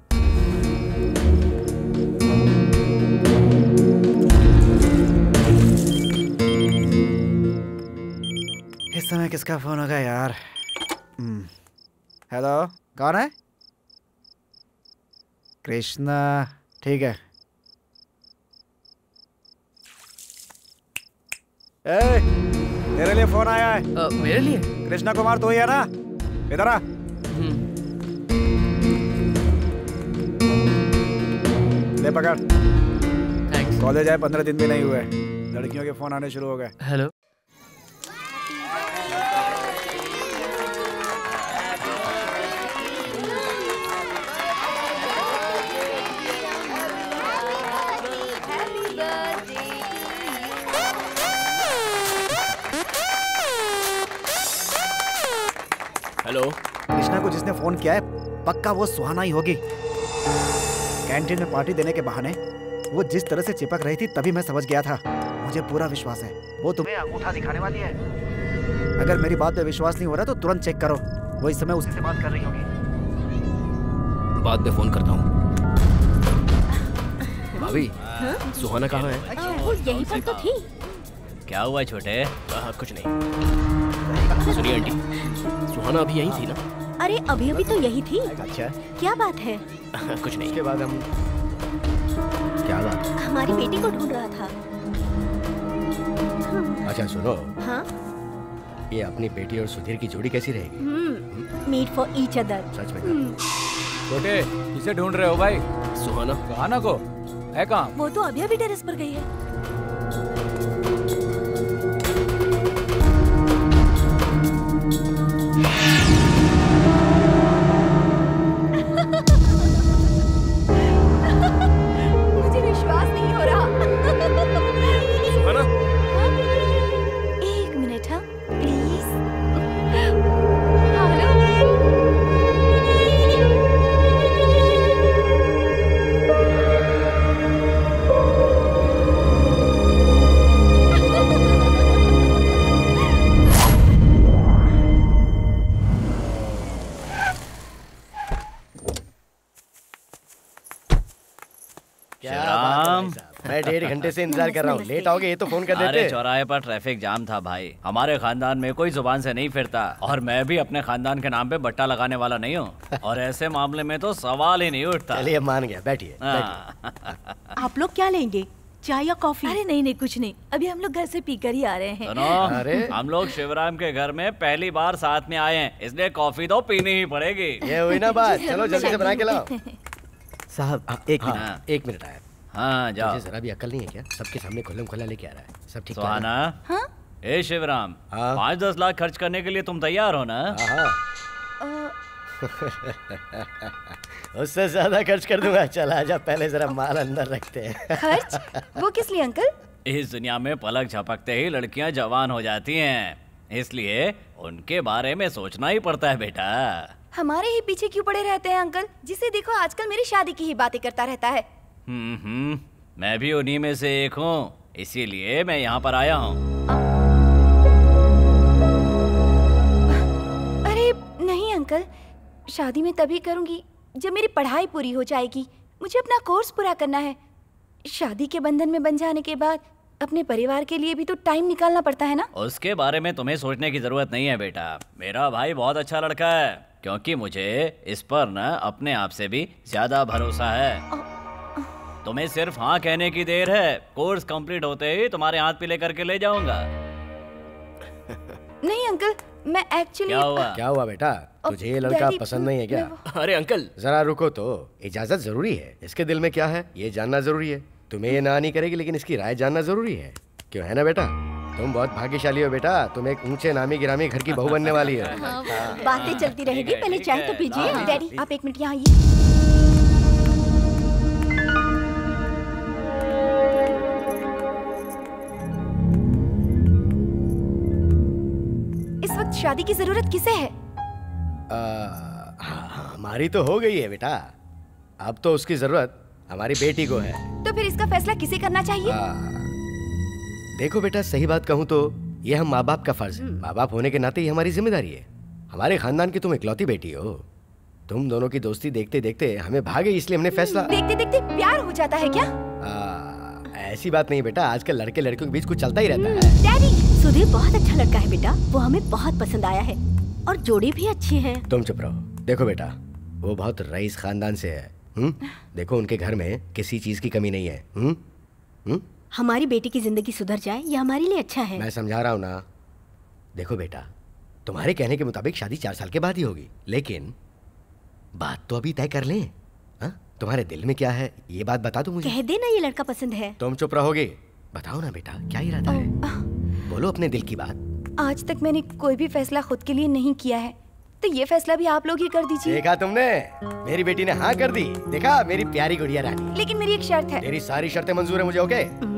इस समय किसका फोन होगा यार? हेलो, कौन है? कृष्णा, ठीक है। ए, तेरे लिए फोन आया है। आ, मेरे लिए? कृष्णा कुमार तो ही है ना? इधर आ। ले पकड़। थैंक्स। कॉलेज आए पंद्रह दिन भी नहीं हुए, लड़कियों के फोन आने शुरू हो गए। हेलो। हेलो, कृष्णा को जिसने फोन किया है पक्का वो सुहाना ही होगी। कैंटीन में पार्टी देने के बहाने वो जिस तरह से चिपक रही थी तभी मैं समझ गया था। मुझे पूरा विश्वास है वो तुम्हें अंगूठा दिखाने वाली है। अगर मेरी बात पे विश्वास नहीं हो रहा तो तुरंत चेक करो, वो इस समय उसी से बात कर रही होगी। बाद में फोन करता हूँ। भाभी, सुहाना कहाँ है? वो यहीं पर तो थी। क्या हुआ छोटे? हाँ कुछ नहीं। सुनिए आंटी, सुहाना अभी यहीं थी ना? अरे अभी अभी तो यही थी। अच्छा, क्या बात है? कुछ नहीं। उसके बाद हम क्या बात? हमारी बेटी को ढूंढ रहा था। अच्छा सुनो, हाँ? ये अपनी बेटी और सुधीर की जोड़ी कैसी रहेगी? Made for each other. सच में? छोटे, किसे ढूंढ रहे हो भाई? सुहाना। सुहाना को? है कहाँ? वो तो अभी अभी टेरेस पर गई है। मुझे विश्वास नहीं हो रहा। सुहाना? एक मिनट, हाँ प्लीज। हेलो। शिवराम, मैं डेढ़ घंटे से इंतजार कर रहा हूँ। लेट आओगे ये तो फोन कर अरे देते। चौराहे पर ट्रैफिक जाम था भाई। हमारे खानदान में कोई जुबान से नहीं फिरता और मैं भी अपने खानदान के नाम पे बट्टा लगाने वाला नहीं हूँ। और ऐसे मामले में तो सवाल ही नहीं उठता। चलिए मान गया, बैठिए। आप लोग क्या लेंगे, चाय या कॉफी? अरे नहीं नहीं कुछ नहीं, अभी हम लोग घर से पीकर ही आ रहे हैं। सुनो, हम लोग शिवराम के घर में पहली बार साथ में आए हैं, इसलिए कॉफी तो पीनी ही पड़ेगी। ये हुई ना बात। चलो जल्दी से बना के लाओ। साहब एक हाँ, मिनट। एक मिनट आया। हाँ जाओ। मुझे जरा भी अक्ल नहीं है क्या? सबके सामने खुल्लम खुल्ला लेके आ रहा है। सब ठीक है? सुहाना। हाँ? ए शिवराम, हाँ? पाँच दस लाख खर्च करने के लिए तुम तैयार हो ना? हाँ। उससे ज्यादा खर्च कर दूंगा। चल आजा, पहले जरा माल अंदर रखते हैं। खर्च? वो किस लिए अंकल? इस दुनिया में पलक झपकते ही लड़कियां जवान हो जाती हैं, इसलिए उनके बारे में सोचना ही पड़ता है बेटा। हमारे ही पीछे क्यों पड़े रहते हैं अंकल? जिसे देखो आजकल मेरी शादी की ही बातें करता रहता है। हम्म हम्म, मैं भी उन्हीं में से एक हूँ, इसीलिए मैं यहाँ पर आया हूँ। अरे नहीं अंकल, शादी में तभी करूँगी जब मेरी पढ़ाई पूरी हो जाएगी। मुझे अपना कोर्स पूरा करना है। शादी के बंधन में बंध जाने के बाद अपने परिवार के लिए भी तो टाइम निकालना पड़ता है ना। उसके बारे में तुम्हें सोचने की जरूरत नहीं है बेटा। मेरा भाई बहुत अच्छा लड़का है, क्योंकि मुझे इस पर न अपने आप से भी ज्यादा भरोसा है। तुम्हें सिर्फ हाँ कहने की देर है। कोर्स कंप्लीट होते ही तुम्हारे हाथ पीले करके ले जाऊंगा। नहीं अंकल, मैं एक्चुअली क्या हुआ? क्या हुआ बेटा? तुझे ये लड़का पसंद नहीं है क्या? अरे अंकल जरा रुको तो, इजाजत जरूरी है। इसके दिल में क्या है ये जानना जरूरी है। तुम्हें ये ना नहीं करेगी, लेकिन इसकी राय जानना जरूरी है। क्यों, है ना बेटा? तुम बहुत भाग्यशाली हो बेटा। तुम एक ऊंचे नामी गिरामी घर की बहू बनने वाली हो। बातें चलती रहेगी, पहले चाय तो पीजिए। डैडी आप एक मिनट यहाँ आइए। इस वक्त शादी की जरूरत किसे है? आ, हमारी तो हो गई है बेटा। अब तो उसकी जरूरत हमारी बेटी को है। तो फिर इसका फैसला किसे करना चाहिए? आ, देखो बेटा, सही बात कहूँ तो ये हम माँ बाप का फर्ज है। माँ बाप होने के नाते ये हमारी जिम्मेदारी है। हमारे खानदान की तुम इकलौती बेटी हो। तुम दोनों की दोस्ती देखते देखते हमें भागे, इसलिए हमने फैसला। देखते देखते प्यार हो जाता है क्या? आ, ऐसी बात नहीं बेटा, आजकल लड़के लड़कियों के बीच कुछ चलता ही रहता है। डैडी, सुधीर बहुत अच्छा लड़का है बेटा, वो हमें बहुत पसंद आया है और जोड़ी भी अच्छी है। तुम चुप रहो। देखो बेटा, वो बहुत रईस खानदान से है। हुँ? देखो उनके घर में किसी चीज की कमी नहीं है। हुँ? हुँ? हमारी बेटी की जिंदगी सुधर जाए ये हमारे लिए अच्छा है। मैं समझा रहा हूँ ना। देखो बेटा, तुम्हारे कहने के मुताबिक शादी चार साल के बाद ही होगी, लेकिन बात तो अभी तय कर लें। हा? तुम्हारे दिल में क्या है ये बात बता दो मुझे। कह देना ये लड़का पसंद है। तुम चुप रहोगे? बताओ ना बेटा, क्या इरादा है? बोलो अपने दिल की बात। आज तक मैंने कोई भी फैसला खुद के लिए नहीं किया है, तो ये फैसला भी आप लोग ही कर दीजिए। देखा तुमने, मेरी बेटी ने हाँ कर दी। देखा मेरी प्यारी गुड़िया रानी। लेकिन मेरी एक शर्त है। तेरी सारी शर्तें मंजूर है मुझे, ओके?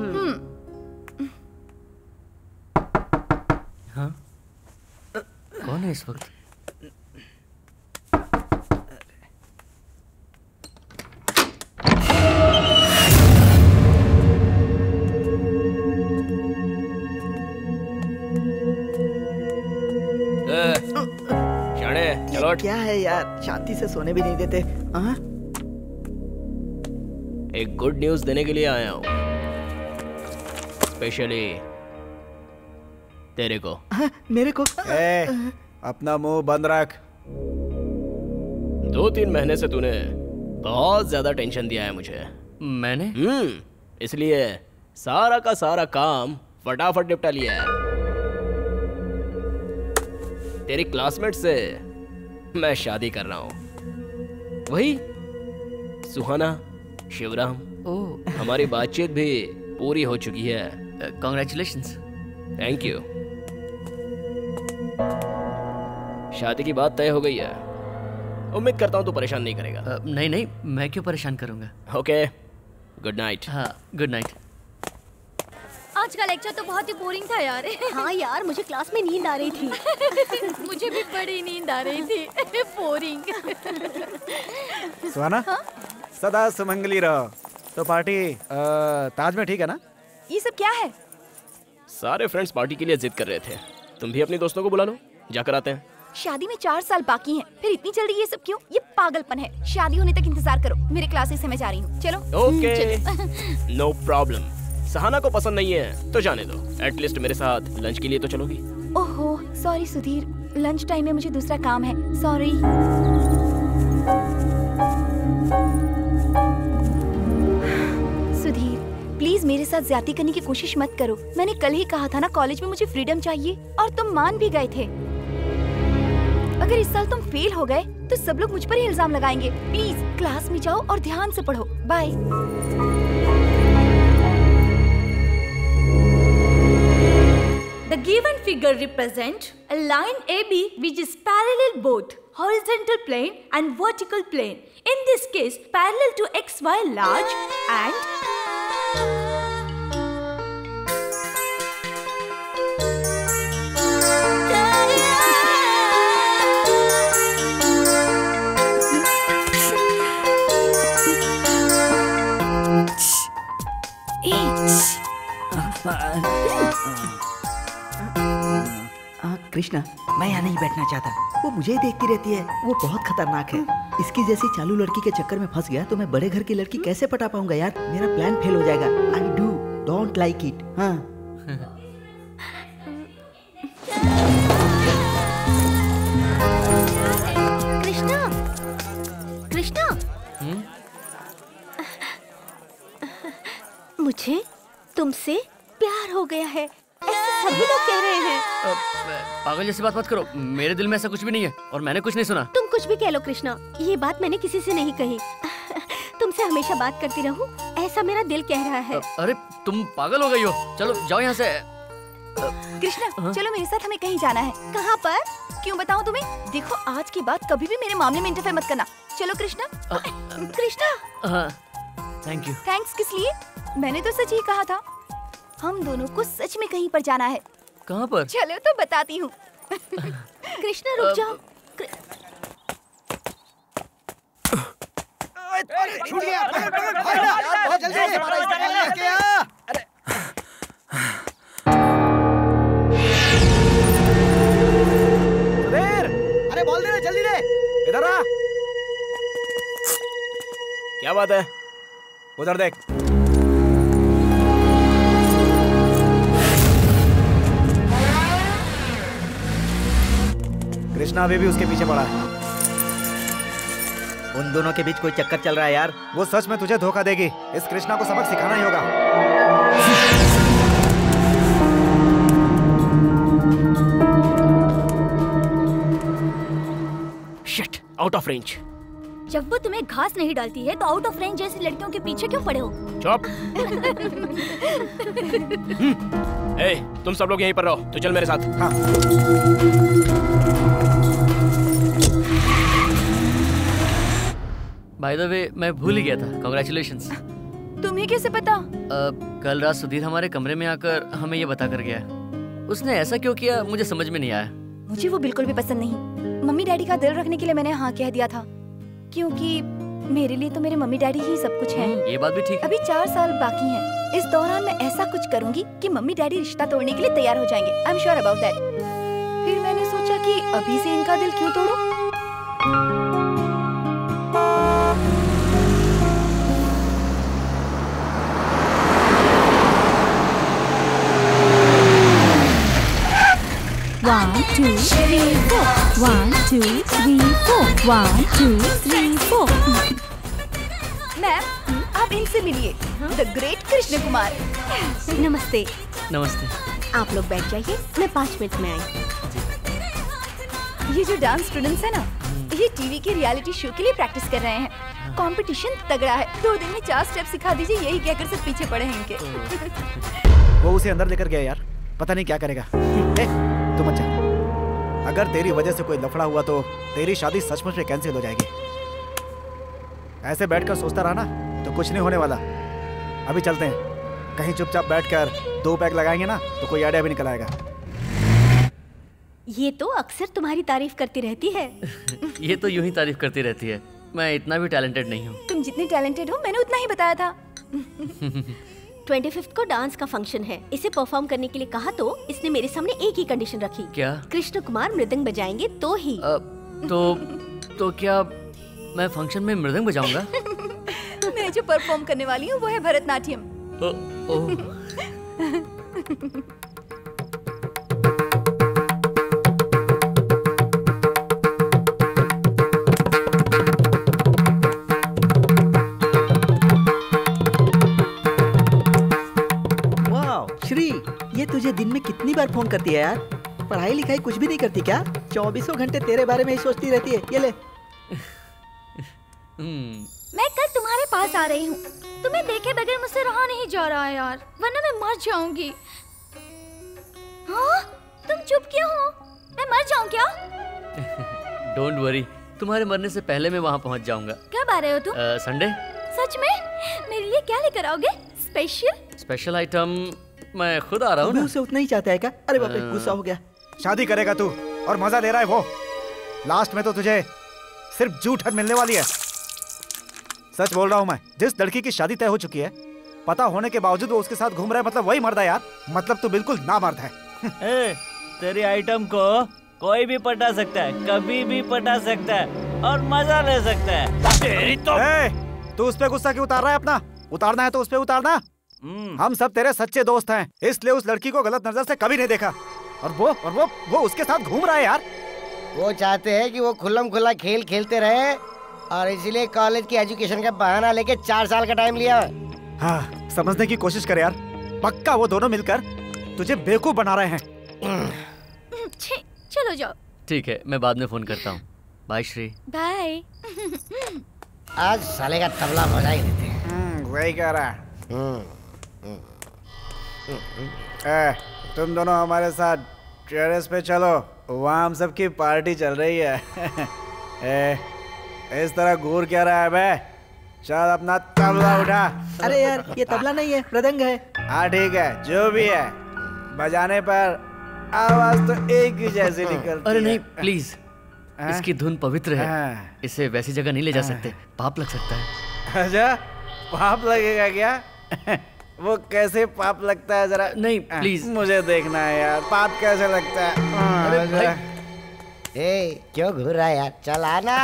हाँ? कौन है इस वक्त? चलो क्या है यार, शांति से सोने भी नहीं देते। हाँ? एक गुड न्यूज देने के लिए आया हूँ, स्पेशली तेरे को। हाँ, मेरे को? ए, अपना मुंह बंद रख। दो तीन महीने से तूने बहुत ज्यादा टेंशन दिया है मुझे। मैंने? हम्म, इसलिए सारा का सारा काम फटाफट निपटा लिया है। तेरी क्लासमेट से मैं शादी कर रहा हूँ, वही सुहाना शिवराम। ओह, हमारी बातचीत भी पूरी हो चुकी है। कॉन्ग्रेचुलेशंस। Thank you. शादी की बात तय हो गई है। उम्मीद करता हूँ तू परेशान नहीं करेगा। uh, नहीं नहीं, मैं क्यों परेशान करूंगा। Okay, good night. हाँ, गुड नाइट। आज का लेक्चर तो बहुत ही बोरिंग था यार। हाँ यार, मुझे क्लास में नींद आ रही थी। मुझे भी बड़ी नींद आ रही थी। बोरिंग। सुहाना, हाँ? सदा सुमंगली रहो। तो पार्टी ताज में ठीक है ना? ये सब क्या है? सारे फ्रेंड्स पार्टी के लिए जिद कर रहे थे। तुम भी अपने दोस्तों को बुला लो, जाकर आते हैं। शादी में चार साल बाकी हैं, फिर इतनी जल्दी ये सब क्यों? ये पागलपन है। शादी होने तक इंतजार करो। मेरे क्लासेस से मैं जा रही हूँ। चलो। Okay, no problem. सहाना को पसंद नहीं है तो जाने दो। एटलीस्ट मेरे साथ लंच के लिए तो चलोगी। ओहो, सॉरी सुधीर, लंच टाइम में मुझे दूसरा काम है। सॉरी। सुधीर, प्लीज मेरे साथ ज्यादती करने की कोशिश मत करो। मैंने कल ही कहा था ना, कॉलेज में मुझे फ्रीडम चाहिए, और तुम मान भी गए थे। अगर इस साल तुम फेल हो गए तो सब लोग मुझ पर ही इल्जाम लगाएंगे। प्लीज क्लास में जाओ और ध्यान से पढ़ो। Bye. The given figure represents a line A B which is parallel both horizontal plane and vertical plane. In this case, parallel to X Y large and Krishna, मैं यहाँ नहीं बैठना चाहता। वो मुझे ही देखती रहती है। वो बहुत खतरनाक है। इसकी जैसी चालू लड़की के चक्कर में फंस गया तो मैं बड़े घर की लड़की कैसे पटा पाऊंगा यार? मेरा प्लान फेल हो जाएगा। I do don't like it. हाँ। कृष्णा, कृष्णा, मुझे तुमसे प्यार हो गया है, ऐसे सभी लोग कह रहे हैं। पागल जैसी बात मत करो। मेरे दिल में ऐसा कुछ भी नहीं है और मैंने कुछ नहीं सुना। तुम कुछ भी कह लो कृष्णा, ये बात मैंने किसी से नहीं कही। तुमसे हमेशा बात करती रहूं, ऐसा मेरा दिल कह रहा है। अरे तुम पागल हो गई हो। चलो जाओ यहाँ से। कृष्णा, चलो मेरे साथ, हमें कहीं जाना है। कहाँ पर? क्यों बताऊं तुम्हें? देखो, आज के बाद कभी भी मेरे मामले में इंटरफेयर मत करना। चलो Krishna. Krishna, thank you. Thanks किस लिए? मैंने तो सच ही कहा था। हम दोनों को सच में कहीं पर जाना है। कहाँ पर? चलो तो बताती हूँ। कृष्णा रुक जाओ। छूट गया। बहुत जल्दी से हमारा इस्तेमाल किया। अरे सुधीर, अरे बोल दे, जल्दी दे। इधर आ। क्या बात है? उधर देख। कृष्णा अभी भी उसके पीछे पड़ा है। उन दोनों के बीच कोई चक्कर चल रहा है यार। वो सच में तुझे धोखा देगी। इस कृष्णा को सबक सिखाना ही होगा। Shit, out of range. जब वो तुम्हें घास नहीं डालती है तो आउट ऑफ रेंज जैसी लड़कियों के पीछे क्यों पड़े हो? चुप। ए, तुम सब लोग यहीं पर रहो। तो चल मेरे साथ। हाँ। बाय द वे मैं भूल ही गया था। कांग्रेचुलेशंस। तुम्हें कैसे पता? uh, कल रात सुधीर हमारे कमरे में आकर हमें ये बता कर गया। उसने ऐसा क्यों किया मुझे समझ में नहीं आया। मुझे वो बिल्कुल भी पसंद नहीं। मम्मी डैडी का दिल रखने के लिए मैंने हाँ कह दिया था, क्योंकि मेरे लिए तो मेरे मम्मी डैडी ही सब कुछ हैं। ये बात भी ठीक है। अभी चार साल बाकी हैं। इस दौरान मैं ऐसा कुछ करूंगी कि मम्मी डैडी रिश्ता तोड़ने के लिए तैयार हो जाएंगे। I am sure about that. फिर मैंने सोचा कि अभी से इनका दिल क्यों तोड़ूं? One, two, three, four. One, two, three, four. One, two, three, four. Ma'am, आप इनसे मिलिए, द ग्रेट कृष्ण कुमार। नमस्ते। नमस्ते। आप लोग बैठ जाइए, मैं पाँच मिनट में आई। ये जो डांस स्टूडेंट्स है ना, ये टीवी के रियलिटी शो के लिए प्रैक्टिस कर रहे हैं। कंपटीशन तगड़ा है। दो दिन में चार स्टेप सिखा दीजिए, यही कहकर सब पीछे पड़े हैं इनके। वो उसे अंदर लेकर गया यार, पता नहीं क्या करेगा। ए, तू मत जा। अगर तेरी वजह से कोई लफड़ा हुआ तो तेरी शादी सचमुच में कैंसिल हो जाएगी। ऐसे बैठकर सोचता रहा ना तो कुछ नहीं होने वाला। अभी चलते हैं, कहीं चुपचाप बैठकर दो पैक लगाएंगे ना तो कोई आइडिया भी निकल आएगा। ये तो अक्सर तुम्हारी तारीफ करती रहती है। ये तो यूं ही तारीफ करती रहती है। मैं इतना भी टैलेंटेड नहीं हूँ। तुम जितने टैलेंटेड हो मैंने उतना ही बताया था। ट्वेंटी फिफ्थ को डांस का फंक्शन है, इसे परफॉर्म करने के लिए कहा तो इसने मेरे सामने एक ही कंडीशन रखी। क्या? कृष्ण कुमार मृदंग बजाएंगे तो ही। आ, तो तो क्या मैं फंक्शन में मृदंग बजाऊंगा? मैं जो परफॉर्म करने वाली हूँ वो है भरतनाट्यम। ओ, ओ। श्री, ये तुझे दिन में कितनी बार फोन करती है यार? पढ़ाई लिखाई कुछ भी नहीं करती क्या? चौबीसों घंटे तेरे बारे में ही सोचती रहती है। ये ले। मैं कल तुम्हारे पास आ रही हूँ। तुम्हें देखे बगैर मुझसे रहा नहीं जा रहा है यार, वरना मैं मर जाऊंगी। हाँ? तुम चुप क्यों हो? मैं मर जाऊँ क्या? डोंट वरी, तुम्हारे मरने से पहले मैं वहाँ पहुँच जाऊंगा। कब आ रहे हो तुम? संडे। सच में? मेरे लिए क्या लेकर आओगे? स्पेशल? स्पेशल आइटम मैं खुद आ रहा हूँ। उसे उतना ही चाहता है क्या? अरे बाप रे, गुस्सा हो गया। शादी करेगा तू और मजा ले रहा है वो। लास्ट में तो तुझे सिर्फ जूठन मिलने वाली है। सच बोल रहा हूँ मैं, जिस लड़की की शादी तय हो चुकी है, पता होने के बावजूद वो उसके साथ घूम रहा है, मतलब वही मर्द है यार। मतलब तू बिल्कुल ना मर्द है। ए, तेरी आइटम को कोई भी पटा सकता है, कभी भी पटा सकता है और मजा ले सकता है। तेरी तो ए, तू उस पे गुस्सा क्यों उतार रहा है? अपना उतारना है तो उस पे उतारना। हम सब तेरे सच्चे दोस्त हैं, इसलिए उस लड़की को गलत नजर से कभी नहीं देखा। और वो और वो वो उसके साथ घूम रहा है यार। वो चाहते हैं कि वो खुल्लम खुल्ला खेल खेलते रहे और इसलिए कॉलेज की एजुकेशन का बहाना लेके चार साल का टाइम लिया। हाँ, समझने की कोशिश कर यार। पक्का वो दोनों मिलकर तुझे बेवकूफ बना रहे हैं। चलो जाओ। ठीक है, मैं बाद में फोन करता हूँ। बाय श्री। बाय। आज साले का तबला बजा ही देते हैं। वही कह रहा है। ए, तुम दोनों हमारे साथ टेरेस पे चलो, वहाँ हम सबकी पार्टी चल रही है। ए, इस तरह घूर क्या रहा है बे? चल अपना तबला उठा। अरे यार, ये तबला नहीं है, मृदंग है। हाँ ठीक है, जो भी है, बजाने पर आवाज तो एक ही जैसी निकलती। अरे नहीं, प्लीज। इसकी धुन पवित्र है, इसे वैसी जगह नहीं ले जा सकते, पाप लग सकता है। अच्छा, पाप लगेगा क्या? वो कैसे पाप लगता है जरा? नहीं प्लीज, मुझे देखना है यार, पाप कैसे लगता है। अरे भाई, ए, क्यों घूर रहा है यार? चल आना।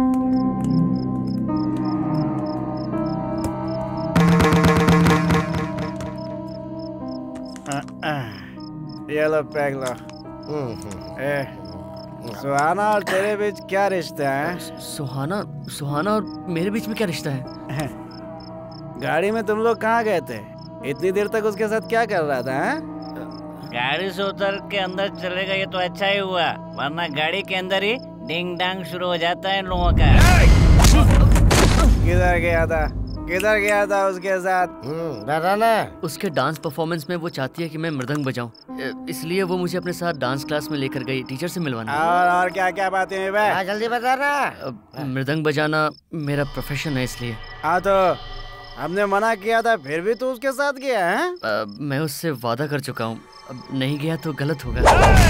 ये लो पैक लो। ए, सुहाना और तेरे बीच क्या रिश्ता है? सुहाना सुहाना और मेरे बीच में क्या रिश्ता है? गाड़ी में तुम लोग कहाँ गए थे? इतनी देर तक उसके साथ क्या कर रहा था? है? गाड़ी से उतर के अंदर चलेगा ये तो अच्छा ही हुआ, वरना गाड़ी के अंदर ही डिंग डांग शुरू हो जाता है इन लोगों का। किधर गया था? किधर गया था उसके साथ? ना उसके डांस परफॉर्मेंस में वो चाहती है कि मैं मृदंग बजाऊं, इसलिए वो मुझे अपने साथ डांस क्लास में लेकर गई टीचर से मिलवाने। और और क्या क्या बातें हुई बे? जल्दी बता ना। मृदंग बजाना मेरा प्रोफेशन है इसलिए। हाँ तो हमने मना किया था फिर भी तू उसके साथ गया है? आ, मैं उससे वादा कर चुका हूँ, अब नहीं गया तो गलत होगा।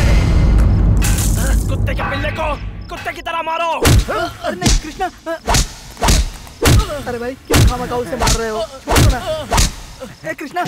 कुत्ते के पिल्ले को कुत्ते की तरह मारो। अरे नहीं कृष्णा, अरे भाई क्यों खामखा उसे मार रहे हो? छोड़ो ना। ए कृष्णा,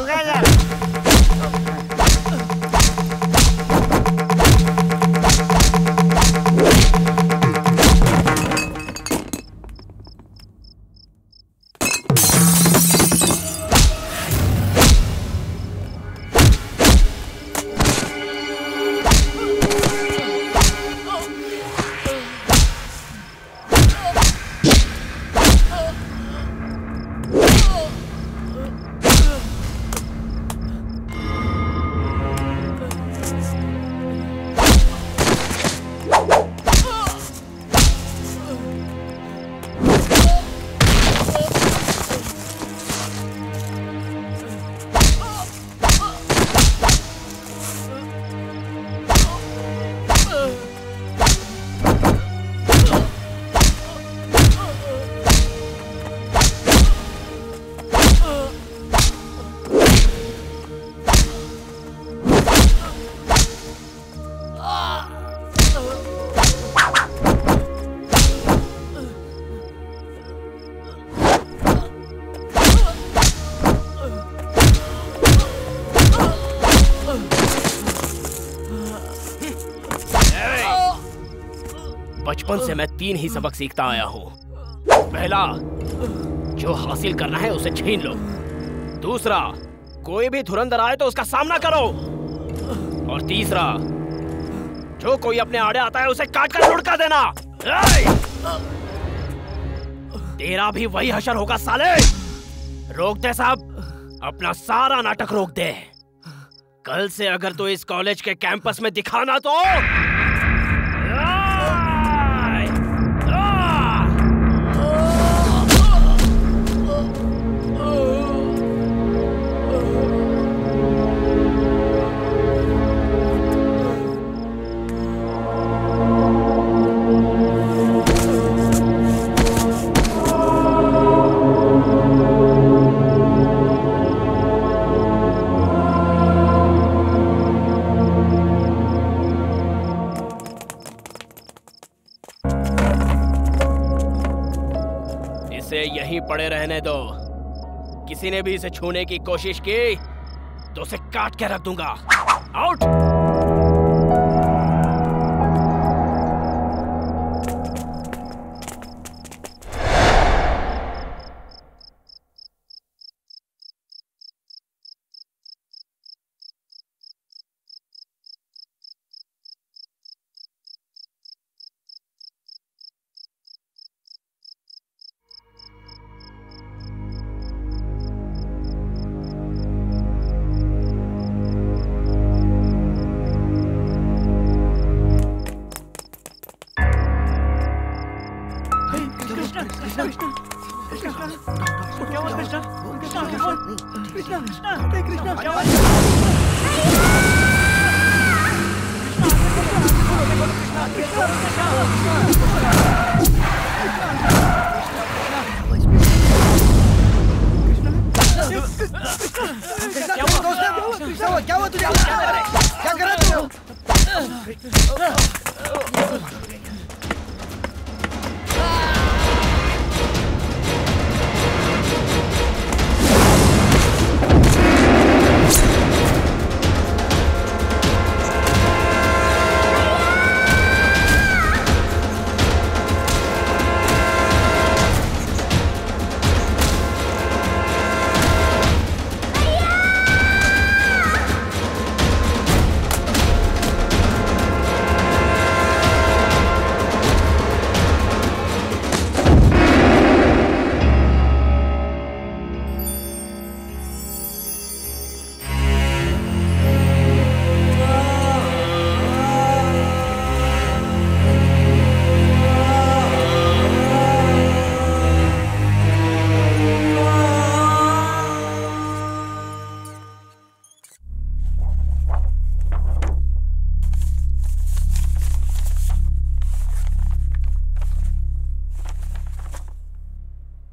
बचपन से मैं तीन ही सबक सीखता आया हूँ। पहला, जो हासिल करना है उसे छीन लो। दूसरा, कोई भी धुरंधर आए तो उसका सामना करो। और तीसरा, जो कोई अपने आड़े आता है उसे काट कर लुढ़का देना। तेरा भी वही हशर होगा साले। रोक दे साहब, अपना सारा नाटक रोक दे। कल से अगर तू इस कॉलेज के कैंपस में दिखाना तो यहीं पड़े रहने दो। किसी ने भी इसे छूने की कोशिश की तो उसे काट के रख दूंगा। आउट।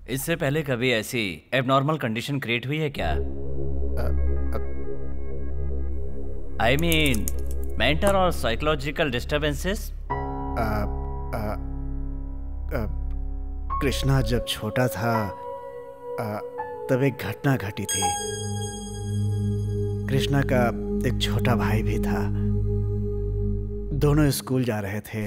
इससे पहले कभी ऐसी एबनॉर्मल कंडीशन क्रिएट हुई है क्या? आई मीन मेंटल और साइकोलॉजिकल डिस्टर्बेंसेस? कृष्णा जब छोटा था आ, तब एक घटना घटी थी। कृष्णा का एक छोटा भाई भी था। दोनों स्कूल जा रहे थे।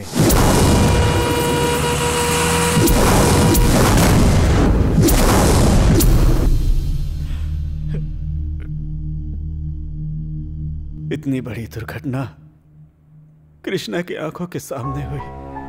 इतनी बड़ी दुर्घटना कृष्णा की आंखों के सामने हुई।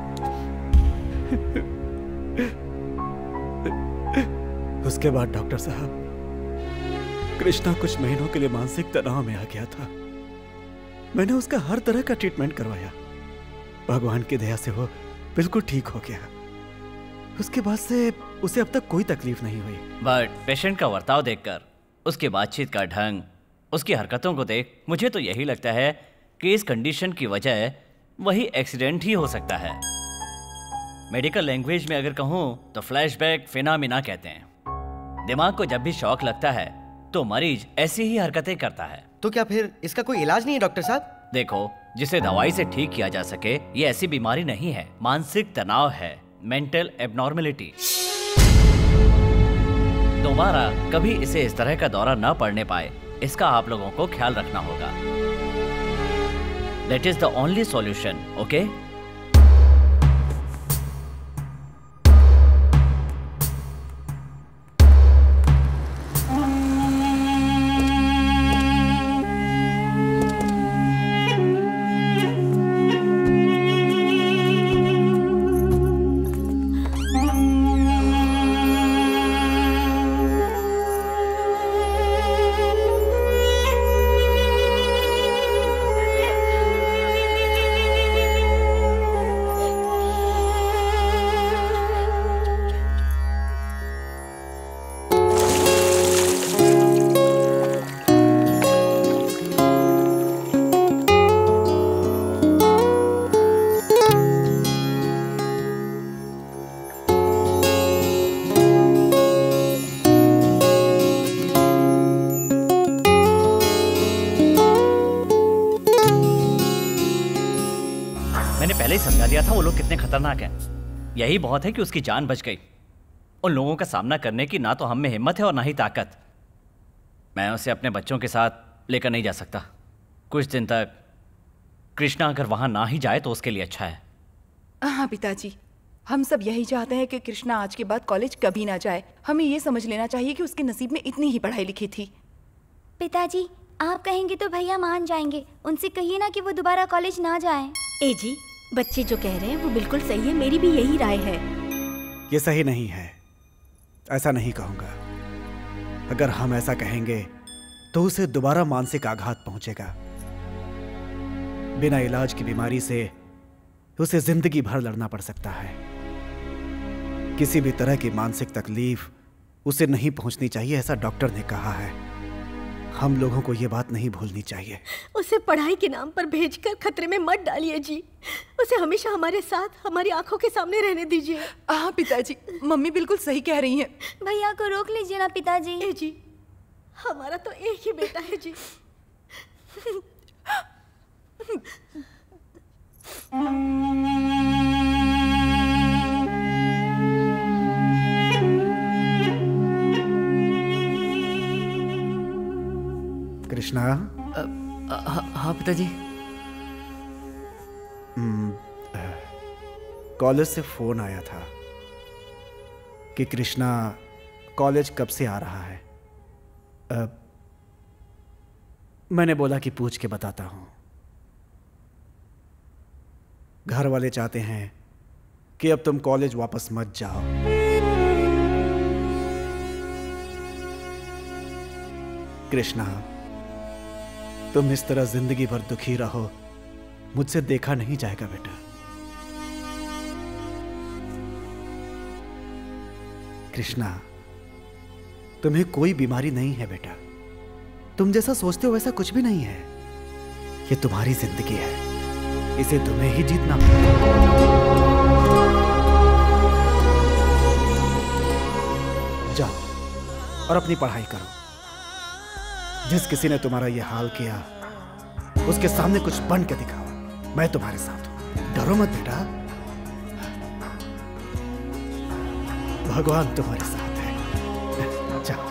उसके बाद डॉक्टर साहब, कृष्णा कुछ महीनों के लिए मानसिक तनाव में आ गया था। मैंने उसका हर तरह का ट्रीटमेंट करवाया। भगवान की दया से वो बिल्कुल ठीक हो गया। उसके बाद से उसे अब तक कोई तकलीफ नहीं हुई। बट पेशेंट का बर्ताव देखकर, उसकी बातचीत का ढंग, उसकी हरकतों को देख मुझे तो यही लगता है कि इस कंडीशन की वजह वही एक्सीडेंट ही हो सकता है। मेडिकल लैंग्वेज में अगर कहूँ तो फ्लैशबैक फिनोमेना कहते हैं। दिमाग को जब भी शॉक लगता है तो मरीज ऐसी ही हरकतें करता है। तो क्या फिर इसका कोई इलाज नहीं है डॉक्टर साहब? देखो, जिसे दवाई से ठीक किया जा सके ये ऐसी बीमारी नहीं है, मानसिक तनाव है, मेंटल एबनॉर्मलिटी। दोबारा कभी इसे इस तरह का दौरा न पड़ने पाए, इसका आप लोगों को ख्याल रखना होगा। That is the only solution, okay? समझा दिया था वो लोग कितने खतरनाक हैं। यही बहुत है कि उसकी जान बच गई। उन लोगों का सामना करने की ना तो हम में हिम्मत है और ना ही ताकत। मैं उसे अपने बच्चों के साथ लेकर नहीं जा सकता। कुछ दिन तक कृष्णा अगर वहां ना ही जाए तो उसके लिए अच्छा है। हाँ पिताजी, हम सब यही चाहते हैं कि कृष्णा आज के बाद कॉलेज कभी ना जाए। हमें ये समझ लेना चाहिए कि उसके नसीब में इतनी ही पढ़ाई लिखी थी। पिताजी, आप कहेंगे तो भैया मान जाएंगे। उनसे कहिए ना कि वो दोबारा कॉलेज ना जाएं। ए जी, बच्चे जो कह रहे हैं वो बिल्कुल सही है। मेरी भी यही राय है। ये सही नहीं है, ऐसा नहीं कहूंगा। अगर हम ऐसा कहेंगे तो उसे दोबारा मानसिक आघात पहुंचेगा। बिना इलाज की बीमारी से उसे जिंदगी भर लड़ना पड़ सकता है। किसी भी तरह की मानसिक तकलीफ उसे नहीं पहुंचनी चाहिए, ऐसा डॉक्टर ने कहा है। हम लोगों को ये बात नहीं भूलनी चाहिए। उसे पढ़ाई के नाम पर भेजकर खतरे में मत डालिए जी। उसे हमेशा हमारे साथ, हमारी आंखों के सामने रहने दीजिए। हाँ पिताजी, मम्मी बिल्कुल सही कह रही हैं। भैया को रोक लीजिए ना पिताजी। ए जी, हमारा तो एक ही बेटा है जी। कृष्णा। हाँ पिताजी। कॉलेज से फोन आया था कि कृष्णा कॉलेज कब से आ रहा है। आ, मैंने बोला कि पूछ के बताता हूं। घर वाले चाहते हैं कि अब तुम कॉलेज वापस मत जाओ। कृष्णा, तुम इस तरह जिंदगी भर दुखी रहो, मुझसे देखा नहीं जाएगा बेटा। कृष्णा, तुम्हें कोई बीमारी नहीं है बेटा। तुम जैसा सोचते हो वैसा कुछ भी नहीं है। ये तुम्हारी जिंदगी है, इसे तुम्हें ही जीतना पड़ेगा। और अपनी पढ़ाई करो। जिस किसी ने तुम्हारा ये हाल किया उसके सामने कुछ बन के दिखाओ। मैं तुम्हारे साथ हूं, डरो मत बेटा। भगवान तुम्हारे साथ है। जाओ।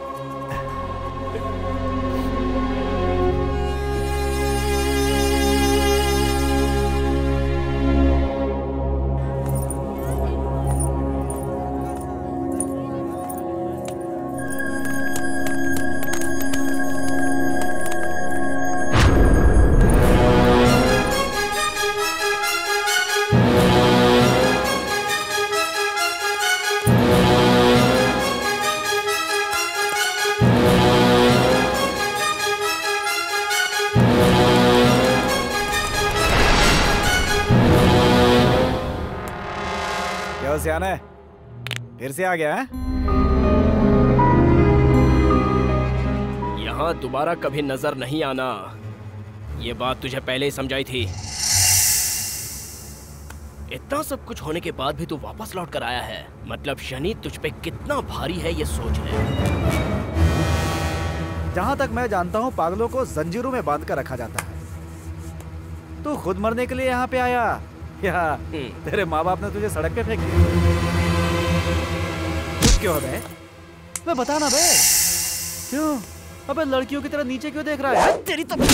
सियाना है, फिर से आ गया है? यहाँ दोबारा कभी नजर नहीं आना, ये बात तुझे पहले ही समझाई थी। इतना सब कुछ होने के बाद भी तू वापस लौट कर आया है, मतलब शनि तुझ पे कितना भारी है ये सोच ले। जहाँ तक मैं जानता हूँ पागलों को जंजीरों में बांध कर रखा जाता है। तू खुद मरने के लिए यहाँ पे आया या तेरे माँ बाप ने तुझे सड़क पे फेंक दिया? क्यों बे? मैं बता ना बे, क्यों? अबे लड़कियों की तरह नीचे क्यों देख रहा है? तेरी तो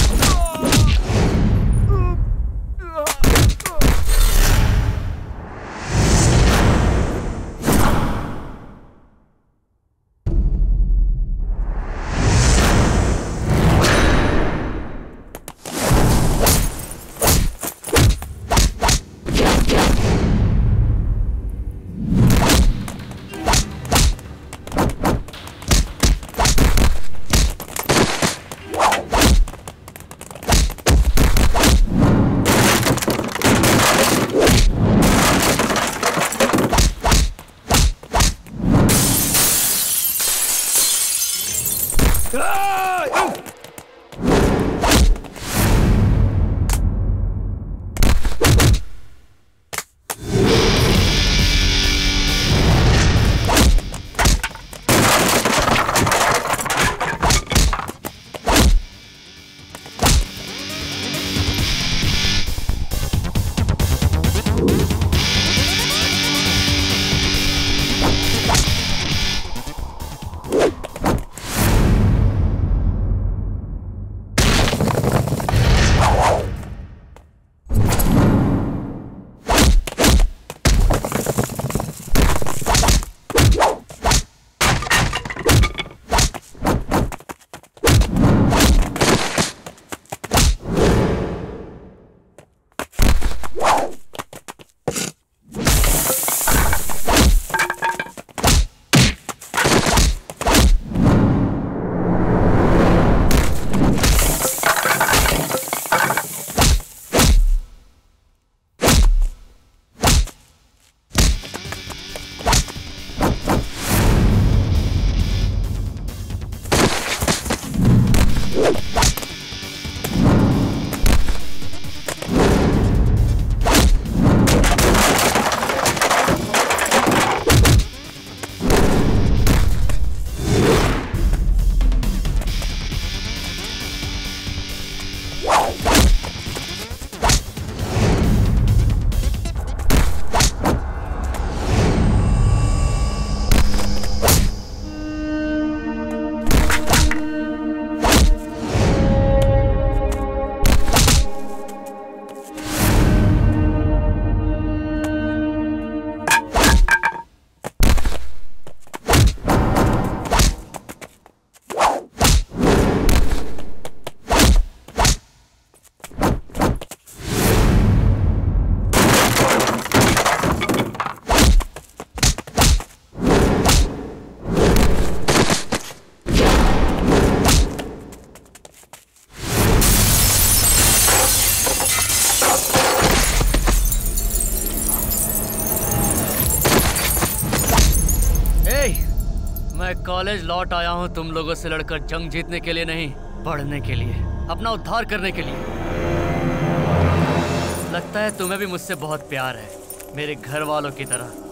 कॉलेज लौट आया हूँ तुम लोगों से लड़कर जंग जीतने के लिए नहीं, पढ़ने के लिए, अपना उद्धार करने के लिए। लगता है तुम्हें भी मुझसे बहुत प्यार है, मेरे घर वालों की तरह।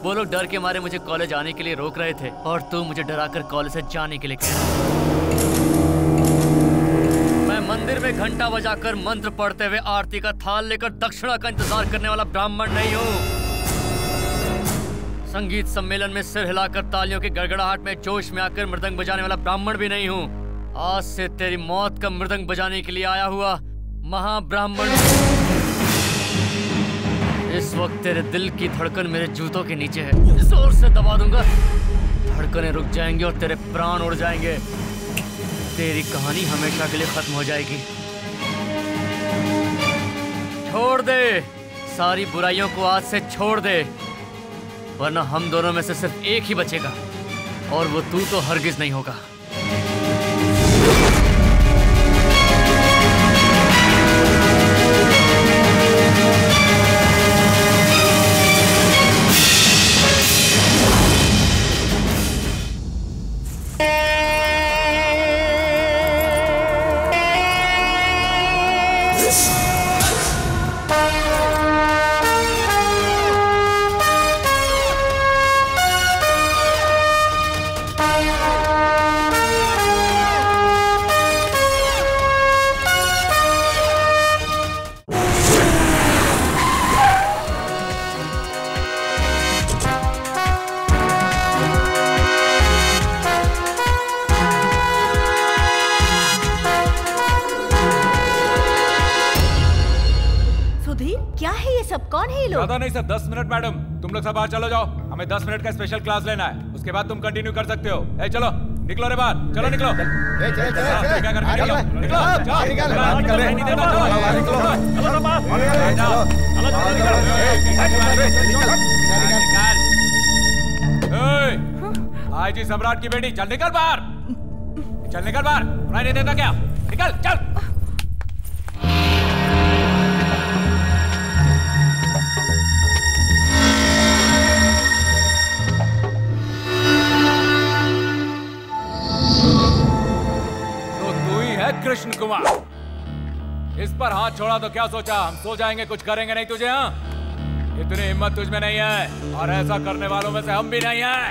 वो लोग डर के मारे मुझे कॉलेज आने के लिए रोक रहे थे और तू मुझे डराकर कॉलेज से जाने के लिए कह रहा। मैं मंदिर में घंटा बजाकर मंत्र पढ़ते हुए आरती का थाल लेकर दक्षिणा का इंतजार करने वाला ब्राह्मण नहीं हूँ। संगीत सम्मेलन में सिर हिलाकर तालियों की गड़गड़ाहट में जोश में आकर मृदंग बजाने वाला ब्राह्मण भी नहीं हूँ। आज से तेरी मौत का मृदंग बजाने के लिए आया हुआ महाब्राह्मण। इस वक्त तेरे दिल की धड़कन मेरे जूतों के नीचे है। जोर से दबा दूंगा, धड़कनें रुक जाएंगी और तेरे प्राण उड़ जाएंगे। तेरी कहानी हमेशा के लिए खत्म हो जाएगी। छोड़ दे सारी बुराइयों को, आज से छोड़ दे, वरना हम दोनों में से सिर्फ एक ही बचेगा और वो तू तो हरगिज नहीं होगा। ज्यादा नहीं सर, दस मिनट मैडम। तुम लोग सब बाहर चलो जाओ, हमें दस मिनट का स्पेशल क्लास लेना है। उसके बाद तुम कंटिन्यू कर सकते हो। ए चलो निकलो रे बाहर, चलो निकलो। ए चल चल चल क्या करके निकलो निकलो जाओ निकल निकल नहीं देता चलो निकलो चलो बाहर निकल। आई जी सम्राट की बेटी, चल निकल बाहर, चल निकल बाहर। सुनाई नहीं देता क्या? निकल चल। कृष्ण कुमार, इस पर हाथ छोड़ा तो क्या सोचा हम सो जाएंगे, कुछ करेंगे नहीं तुझे? हाँ, इतनी हिम्मत तुझ में नहीं है और ऐसा करने वालों में से हम भी नहीं हैं।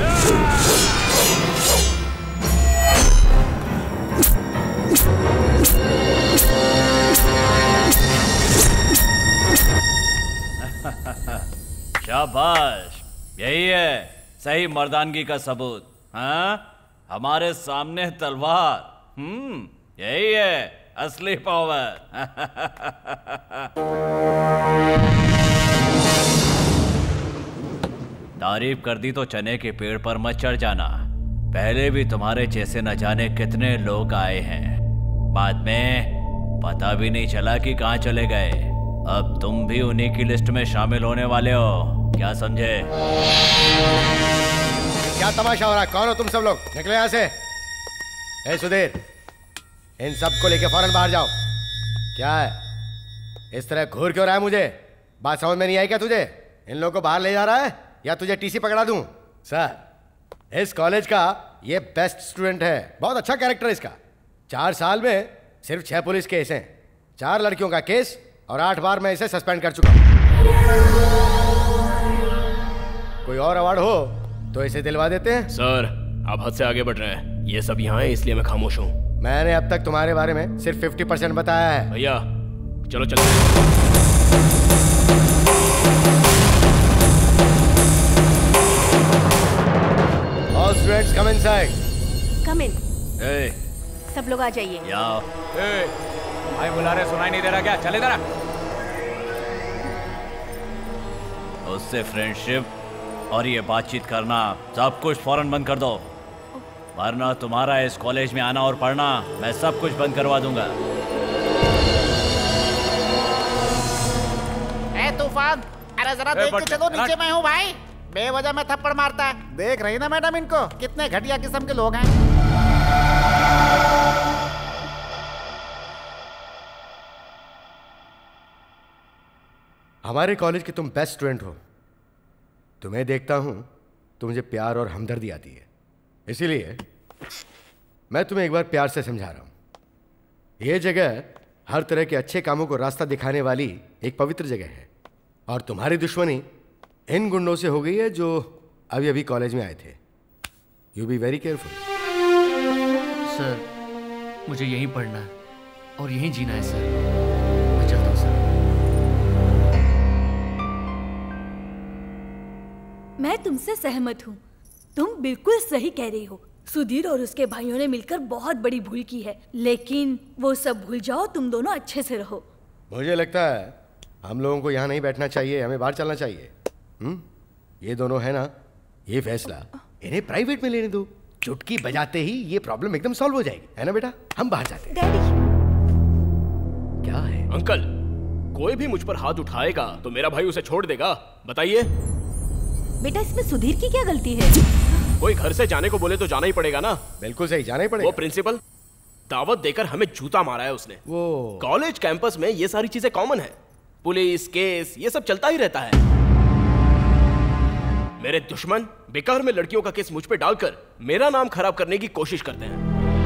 शाबाश, यही है सही मर्दानगी का सबूत। हाँ, हमारे सामने तलवार, हम्म यही है असली पावर। तारीफ कर दी तो चने के पेड़ पर मत चढ़ जाना। पहले भी तुम्हारे जैसे न जाने कितने लोग आए हैं, बाद में पता भी नहीं चला कि कहाँ चले गए। अब तुम भी उन्हीं की लिस्ट में शामिल होने वाले हो, क्या समझे? क्या तमाशा हो रहा है? कौन हो तुम सब लोग? निकले यहाँ से। ए सुधीर, इन सबको लेके फौरन बाहर जाओ। क्या है, इस तरह घूर क्यों रहा है? मुझे बात समझ में नहीं आई क्या तुझे? इन लोगों को बाहर ले जा रहा है या तुझे टीसी पकड़ा दूं? सर, इस कॉलेज का ये बेस्ट स्टूडेंट है, बहुत अच्छा कैरेक्टर है इसका। चार साल में सिर्फ छह पुलिस केस हैं, चार लड़कियों का केस और आठ बार मैं इसे सस्पेंड कर चुका हूं। कोई और अवार्ड हो तो इसे दिलवा देते हैं। सर, आप हद से आगे बढ़ रहे हैं। ये सब यहाँ है इसलिए मैं खामोश हूँ। मैंने अब तक तुम्हारे बारे में सिर्फ पचास परसेंट बताया है। भैया चलो चलो। All students come inside. Come in. ए, सब लोग आ जाइए। ए, भाई बुला रहे, सुनाई नहीं दे रहा क्या? चल इधर आ। उससे फ्रेंडशिप और ये बातचीत करना सब कुछ फौरन बंद कर दो, वरना तुम्हारा इस कॉलेज में आना और पढ़ना मैं सब कुछ बंद करवा दूंगा। ए तूफान, अरे जरा देख के चलो, नीचे मैं हूँ भाई। बेवजह में थप्पड़ मारता है। देख रही ना मैडम इनको, कितने घटिया किस्म के लोग हैं। हमारे कॉलेज के तुम बेस्ट स्टूडेंट हो, तुम्हें देखता हूं तो मुझे प्यार और हमदर्दी आती है। इसीलिए मैं तुम्हें एक बार प्यार से समझा रहा हूं। यह जगह हर तरह के अच्छे कामों को रास्ता दिखाने वाली एक पवित्र जगह है और तुम्हारी दुश्मनी इन गुंडों से हो गई है जो अभी अभी कॉलेज में आए थे। You be very careful. Sir मुझे यहीं पढ़ना है और यहीं जीना है सर। मैं चलता हूँ सर। मैं तुमसे सहमत हूँ। तुम बिल्कुल सही कह रही हो। सुधीर और उसके भाइयों ने मिलकर बहुत बड़ी भूल की है, लेकिन वो सब भूल जाओ, तुम दोनों अच्छे से रहो। मुझे लगता है हम लोगों को यहाँ नहीं बैठना चाहिए, हमें बाहर चलना चाहिए। हम्म ये दोनों है ना, ये फैसला इन्हें प्राइवेट में लेने दो। चुटकी बजाते ही ये प्रॉब्लम एकदम सॉल्व हो जाएगी, है ना बेटा? हम बाहर जाते हैं। डैडी क्या है? अंकल, कोई भी मुझ पर हाथ उठाएगा तो मेरा भाई उसे छोड़ देगा? बताइए। बेटा इसमें सुधीर की क्या गलती है? कोई घर से जाने को बोले तो जाना ही पड़ेगा ना। बिल्कुल सही, जाना ही पड़ेगा। वो प्रिंसिपल दावत देकर हमें जूता मारा है उसने। वो कॉलेज कैंपस में ये सारी चीजें कॉमन है। पुलिस केस ये सब चलता ही रहता है। मेरे दुश्मन बेकार में लड़कियों का केस मुझ पे डालकर मेरा नाम खराब करने की कोशिश करते हैं।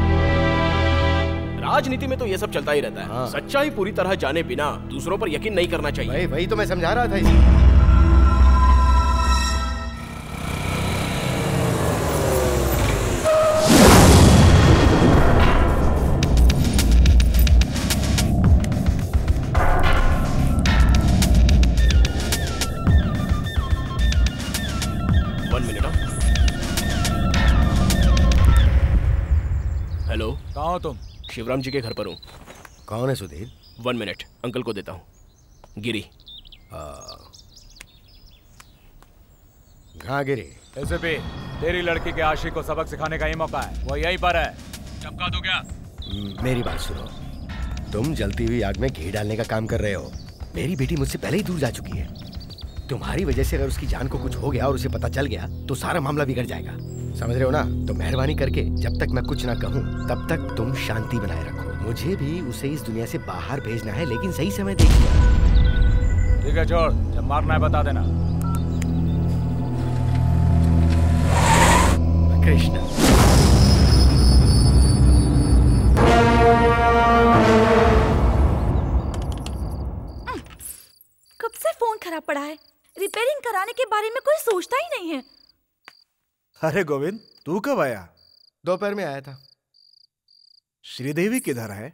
राजनीति में तो ये सब चलता ही रहता है। हाँ। सच्चाई पूरी तरह जाने बिना दूसरों पर यकीन नहीं करना चाहिए। वही वही तो मैं समझा रहा था इसी। कहाँ हो तुम? शिवराम जी के घर पर हूँ। कौन है सुधीर? वन मिनट, अंकल को देता हूँ। गिरी। कहाँ गिरी? ऐसे भी तेरी लड़की के आशिक को सबक सिखाने का ही मौका है, वो यहीं पर है। चमका दो क्या? मेरी बात सुनो, तुम जलती हुई आग में घी डालने का काम कर रहे हो। मेरी बेटी मुझसे पहले ही दूर जा चुकी है। तुम्हारी वजह से अगर उसकी जान को कुछ हो गया और उसे पता चल गया तो सारा मामला बिगड़ जाएगा, समझ रहे हो ना? तो मेहरबानी करके जब तक मैं कुछ ना कहूँ तब तक तुम शांति बनाए रखो। मुझे भी उसे इस दुनिया से बाहर भेजना है, लेकिन सही समय देखिए। ठीक है, छोड़, जब मारना है बता देना। कृष्ण कब से फोन खराब पड़ा है, रिपेयरिंग कराने के बारे में कोई सोचता ही नहीं है। अरे गोविंद, तू कब आया? दोपहर में आया था। श्रीदेवी किधर है?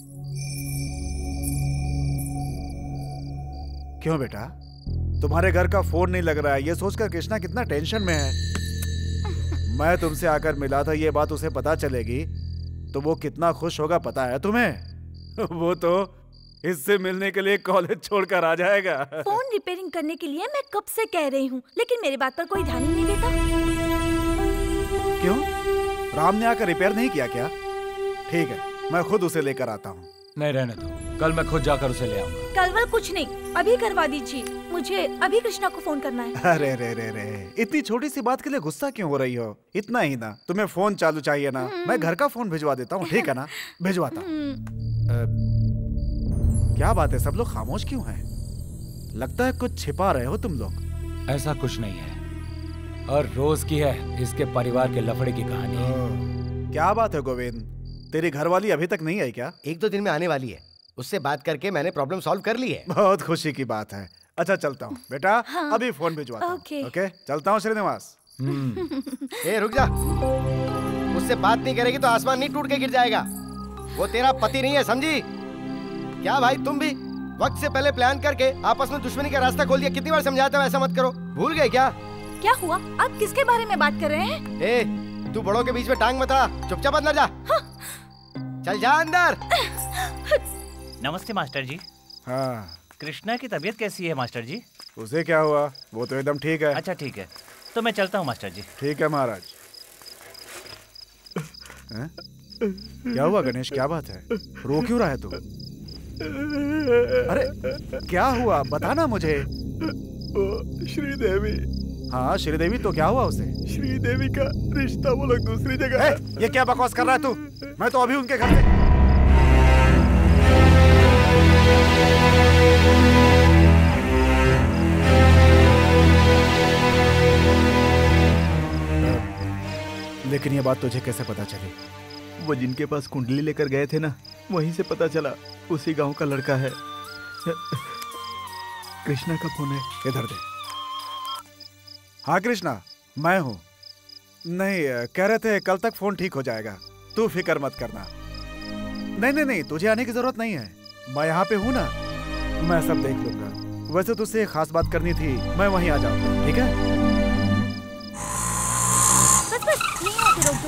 क्यों बेटा, तुम्हारे घर का फोन नहीं लग रहा है, ये सोचकर कृष्णा कितना टेंशन में है। मैं तुमसे आकर मिला था, ये बात उसे पता चलेगी तो वो कितना खुश होगा पता है तुम्हें? वो तो इससे मिलने के लिए कॉलेज छोड़कर आ जाएगा। फोन रिपेयरिंग करने के लिए मैं कब से कह रही हूँ, लेकिन मेरी बात पर कोई ध्यान ही नहीं देता। क्यों, राम ने आकर रिपेयर नहीं किया क्या? ठीक है, मैं खुद उसे लेकर आता हूँ। नहीं, रहने दो, कल मैं खुद जाकर उसे ले आऊंगा। कल वल कुछ नहीं, अभी करवा दीजिए, मुझे अभी कृष्णा को फोन करना है। अरे रे रे रे, इतनी छोटी सी बात के लिए गुस्सा क्यों हो रही हो? इतना ही ना, तुम्हें फोन चालू चाहिए ना? मैं घर का फोन भिजवा देता हूँ, ठीक है ना? भिजवाता हूँ। क्या बात है, सब लोग खामोश क्यों हैं? लगता है कुछ छिपा रहे हो तुम लोग। ऐसा कुछ नहीं है, और रोज की है इसके परिवार के लफड़े की कहानी। क्या बात है गोविंद, तेरी घरवाली अभी तक नहीं आई क्या? एक दो दिन में आने वाली है, उससे बात करके मैंने प्रॉब्लम सॉल्व कर ली है। बहुत खुशी की बात है। अच्छा चलता हूँ बेटा। हाँ। अभी फोन भिजवाता हूँ। ओके। ओके, चलता हूँ श्रीनिवास। ए रुक जा, उससे बात नहीं करेगी तो आसमान नहीं टूट के गिर जाएगा। वो तेरा पति नहीं है, समझी? क्या भाई, तुम भी वक्त से पहले प्लान करके आपस में दुश्मनी का रास्ता खोल दिया। कितनी बार समझाता हूँ ऐसा मत करो, भूल गए क्या? क्या हुआ? आप किसके बारे में बात कर रहे हैं? ए, तू बड़ों के बीच में टांग मत अड़ा, चुपचाप अंदर जा। हाँ। चल जा अंदर। नमस्ते मास्टर जी। हाँ। कृष्णा की तबीयत कैसी है मास्टर जी? उसे क्या हुआ? वो तो एकदम ठीक है। अच्छा ठीक है, तो मैं चलता हूँ मास्टर जी। ठीक है महाराज। क्या हुआ गणेश, क्या बात है? रो क्यों रहा है तू? अरे क्या हुआ, बताना मुझे। श्रीदेवी। हाँ श्रीदेवी, तो क्या हुआ उसे? श्रीदेवी का रिश्ता वो लोग दूसरी जगह है। ये क्या बकवास कर रहा है तू? मैं तो अभी उनके घर से। लेकिन ये बात तुझे कैसे पता चली? वो जिनके पास कुंडली लेकर गए थे ना, वहीं से पता चला। उसी गांव का लड़का है। कृष्णा का फोन है। इधर दे। हाँ कृष्णा, मैं हूँ। नहीं, कह रहे थे कल तक फोन ठीक हो जाएगा, तू फिक्र मत करना। नहीं नहीं नहीं, तुझे आने की जरूरत नहीं है, मैं यहाँ पे हूँ ना, मैं सब देख लूंगा। वैसे तुझसे एक खास बात करनी थी, मैं वहीं आ जाऊंगा, ठीक है? बस बस यहीं आके रोक दो।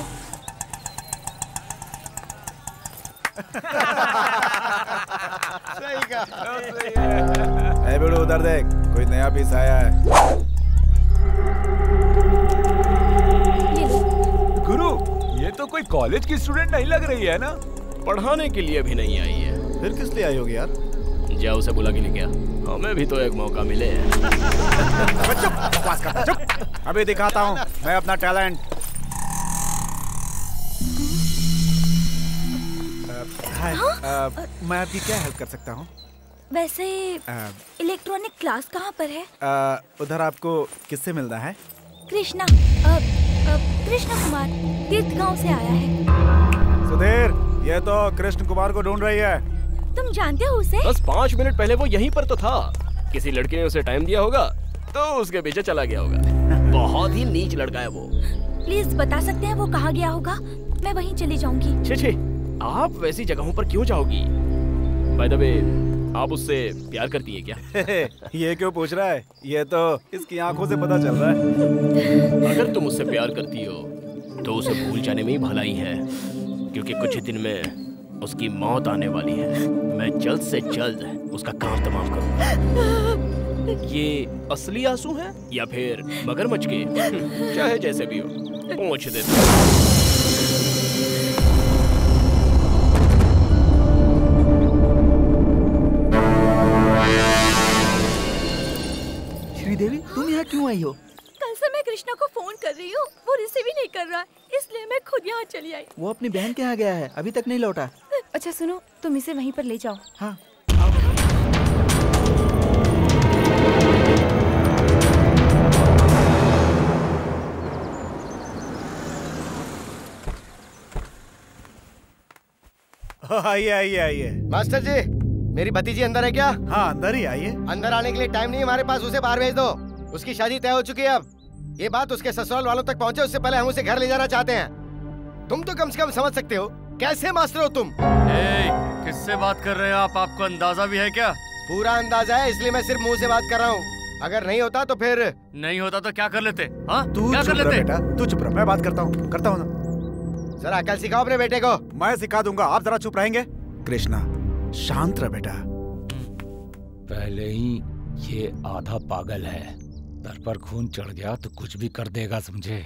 सही कहा। ए बेड़ू उधर देख, कोई नया पीस आया है। गुरु, ये तो कोई कॉलेज की स्टूडेंट नहीं लग रही है ना? पढ़ाने के लिए भी नहीं आई है। फिर किस लिए आई होगी यार? जा उसे बुला के लेके आ, हमें भी तो एक मौका मिले। चुप, बकवास करता, चुप। अभी दिखाता हूँ मैं अपना टैलेंट। हाय, मैं आपकी क्या हेल्प कर सकता हूँ? वैसे इलेक्ट्रॉनिक क्लास कहाँ पर है? आ, उधर आपको किससे मिलना है? कृष्णा, अ, अ, कृष्ण कुमार तीर्थ गांव से आया है। सुधीर, ये तो कृष्ण कुमार को ढूंढ रही है। तुम जानते हो उसे? बस पाँच मिनट पहले वो यहीं पर तो था। किसी लड़की ने उसे टाइम दिया होगा तो उसके पीछे चला गया होगा। बहुत ही नीच लड़का है वो। प्लीज बता सकते हैं वो कहाँ गया होगा? मैं वहीं चली जाऊंगी। छे छे, आप वैसी जगहों पर क्यों जाओगी? बाय द वे, आप उससे प्यार करती हैं क्या? ये क्यों पूछ रहा है? ये तो इसकी आंखों से पता चल रहा है। अगर तुम उससे प्यार करती हो तो उसे भूल जाने में ही भलाई है, क्योंकि कुछ ही दिन में उसकी मौत आने वाली है। मैं जल्द से जल्द उसका काम तमाम करूंगा। ये असली आंसू हैं या फिर मगरमच्छ के? चाहे जैसे भी हो, पहुंच देता हूं। श्रीदेवी, तुम यहाँ क्यों आई हो? कल से मैं कृष्णा को फोन कर रही हूँ, वो रिसीव ही नहीं कर रहा, इसलिए मैं खुद यहाँ चली आई। वो अपनी बहन के यहाँ गया है, अभी तक नहीं लौटा। अच्छा सुनो, तुम इसे वहीं पर ले जाओ। हाँ। आइए आइए आइए। मास्टर जी, मेरी भतीजी अंदर है क्या? हाँ अंदर ही आइए। अंदर आने के लिए टाइम नहीं हमारे पास, उसे बाहर भेज दो। उसकी शादी तय हो चुकी है। अब ये बात उसके ससुराल वालों तक पहुंचे उससे पहले हम उसे घर ले जाना चाहते हैं। तुम तो कम से कम समझ सकते हो, कैसे मास्टर हो तुम? ए, किससे बात कर रहे हो आप? आपको अंदाजा भी है क्या? पूरा अंदाजा है, इसलिए मैं सिर्फ मुंह से बात कर रहा हूँ। अगर नहीं होता तो फिर नहीं होता तो क्या कर लेते? हाँ, तू क्या चुप कर रह लेते? बेटा, तू चुप रह, मैं बात करता हूँ करता हूँ ना। जरा अकल सिखाओ अपने बेटे को। मैं सिखा दूंगा, आप जरा चुप रहेंगे? कृष्णा, शांत रह बेटा। पहले ही ये आधा पागल है, सर पर खून चढ़ गया तो कुछ भी कर देगा, समझे?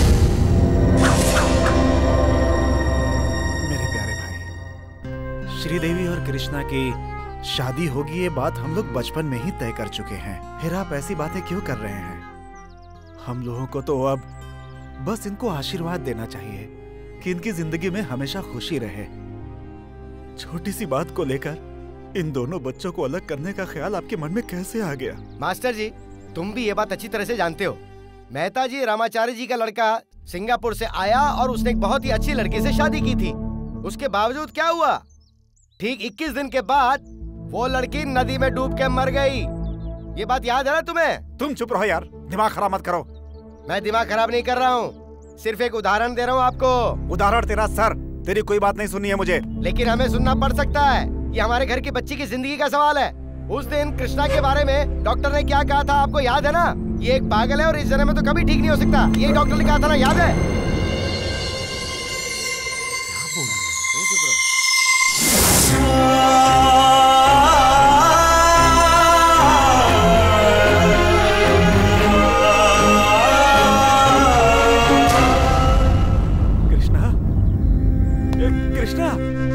मेरे प्यारे भाई, श्रीदेवी और कृष्णा की शादी होगी ये बात हम लोग बचपन में ही तय कर चुके हैं। फिर आप ऐसी बातें क्यों कर रहे हैं? हम लोगों को तो अब बस इनको आशीर्वाद देना चाहिए कि इनकी जिंदगी में हमेशा खुशी रहे। छोटी सी बात को लेकर इन दोनों बच्चों को अलग करने का ख्याल आपके मन में कैसे आ गया? मास्टर जी, तुम भी ये बात अच्छी तरह से जानते हो। मेहता जी रामाचार्य जी का लड़का सिंगापुर से आया और उसने एक बहुत ही अच्छी लड़की से शादी की थी। उसके बावजूद क्या हुआ? ठीक इक्कीस दिन के बाद वो लड़की नदी में डूब के मर गई। ये बात याद है ना तुम्हें? तुम चुप रहो यार, दिमाग खराब मत करो। मैं दिमाग खराब नहीं कर रहा हूँ, सिर्फ एक उदाहरण दे रहा हूँ आपको। उदाहरण तेरा सर, तेरी कोई बात नहीं सुनी है मुझे। लेकिन हमें सुनना पड़ सकता है, ये हमारे घर की बच्ची की जिंदगी का सवाल है। उस दिन कृष्णा के बारे में डॉक्टर ने क्या कहा था आपको याद है ना? ये एक पागल है और इस जन्म में तो कभी ठीक नहीं हो सकता, ये डॉक्टर ने कहा था ना, याद है? क्या बोल रहे हो? चुप रहो। कृष्णा, कृष्णा,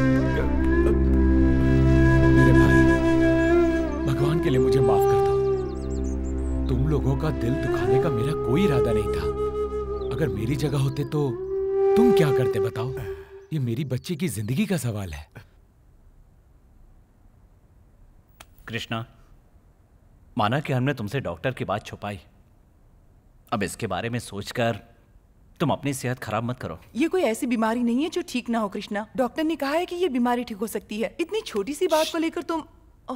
मेरे भाई, भगवान के लिए मुझे माफ कर दो। तुम लोगों का दिल दुखाने का मेरा कोई इरादा नहीं था। अगर मेरी जगह होते तो तुम क्या करते बताओ? ये मेरी बच्ची की जिंदगी का सवाल है। कृष्णा, माना कि हमने तुमसे डॉक्टर की बात छुपाई, अब इसके बारे में सोचकर तुम अपनी सेहत खराब मत करो। ये कोई ऐसी बीमारी नहीं है जो ठीक ना हो कृष्णा। डॉक्टर ने कहा है कि ये बीमारी ठीक हो सकती है। इतनी छोटी सी बात को लेकर तुम ओह।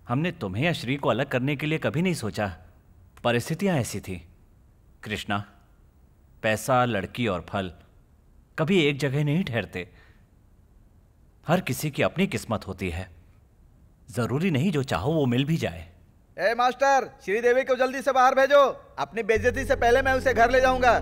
हमने तुम्हें या श्री को अलग करने के लिए कभी नहीं सोचा, परिस्थितियां ऐसी थी। कृष्णा, पैसा, लड़की और फल कभी एक जगह नहीं ठहरते। हर किसी की अपनी किस्मत होती है, जरूरी नहीं जो चाहो वो मिल भी जाए। ए मास्टर, श्रीदेवी को जल्दी से बाहर भेजो। अपनी बेइज्जती से पहले मैं उसे घर ले जाऊंगा।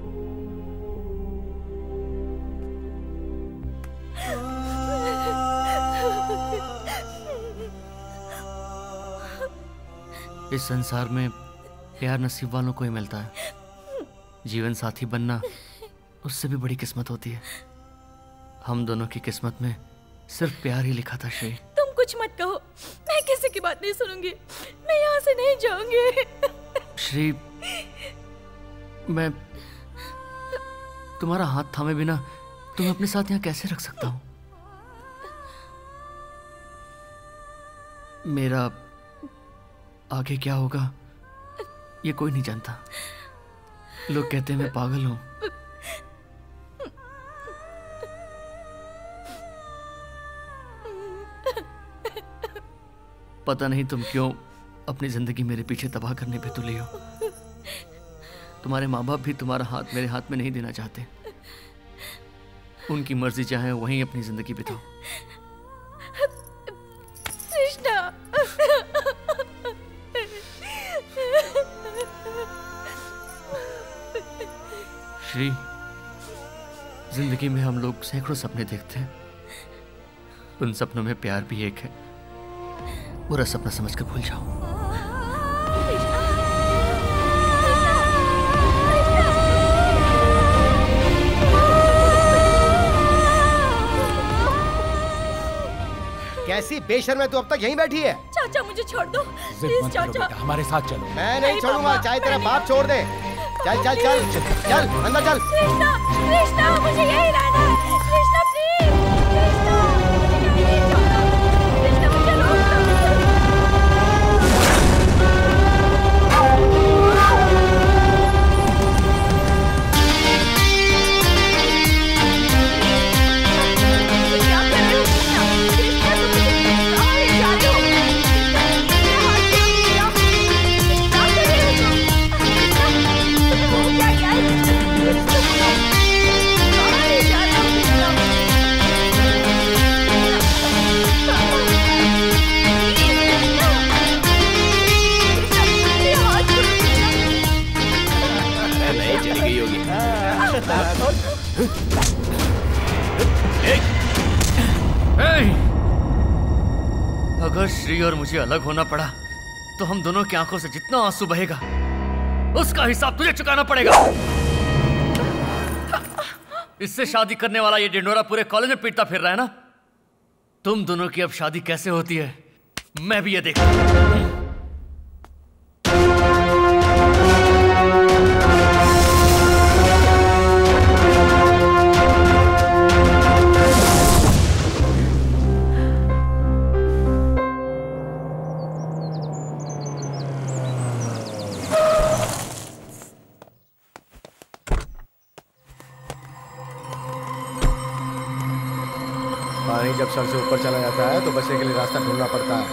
इस संसार में प्यार नसीब वालों को ही मिलता है। जीवन साथी बनना उससे भी बड़ी किस्मत होती है। हम दोनों की किस्मत में सिर्फ प्यार ही लिखा था। श्री, तुम कुछ मत कहो, मैं किसी की बात नहीं सुनूंगी। मैं यहाँ से नहीं जाऊंगी। श्री, मैं तुम्हारा हाथ थामे बिना तुम्हें अपने साथ यहाँ कैसे रख सकता हूँ? मेरा आगे क्या होगा ये कोई नहीं जानता। लोग कहते हैं मैं पागल हूं। पता नहीं तुम क्यों अपनी जिंदगी मेरे पीछे तबाह करने पे तुले हो। तुम्हारे माँ बाप भी तुम्हारा हाथ मेरे हाथ में नहीं देना चाहते। उनकी मर्जी चाहे वहीं अपनी जिंदगी बिताओ। कृष्णा, श्री, जिंदगी में हम लोग सैकड़ों सपने देखते हैं। उन सपनों में प्यार भी एक है। बुरा सपना समझकर भूल जाओ। कैसी बेशर्म है तू, अब तक यहीं बैठी है? चाचा मुझे छोड़ दो प्लीज चाचा। हमारे साथ चलो। मैं नहीं छोड़ूंगा, चाहे तेरा बाप छोड़ दे। चल चल चल चल अंदर चल। कृष्णा, कृष्णा मुझे यही रहना है। कृष्णा प्लीज, कृष्णा मुझे यहीं छोड़ो। कृष्णा मुझे रोक अगर श्री और मुझे अलग होना पड़ा तो हम दोनों की आंखों से जितना आंसू बहेगा उसका हिसाब तुझे चुकाना पड़ेगा। इससे शादी करने वाला ये डिंडोरा पूरे कॉलेज में पीटता फिर रहा है ना। तुम दोनों की अब शादी कैसे होती है मैं भी ये देखता हूं। पानी जब सर से ऊपर चला जाता है तो बचने के लिए रास्ता ढूंढना पड़ता है।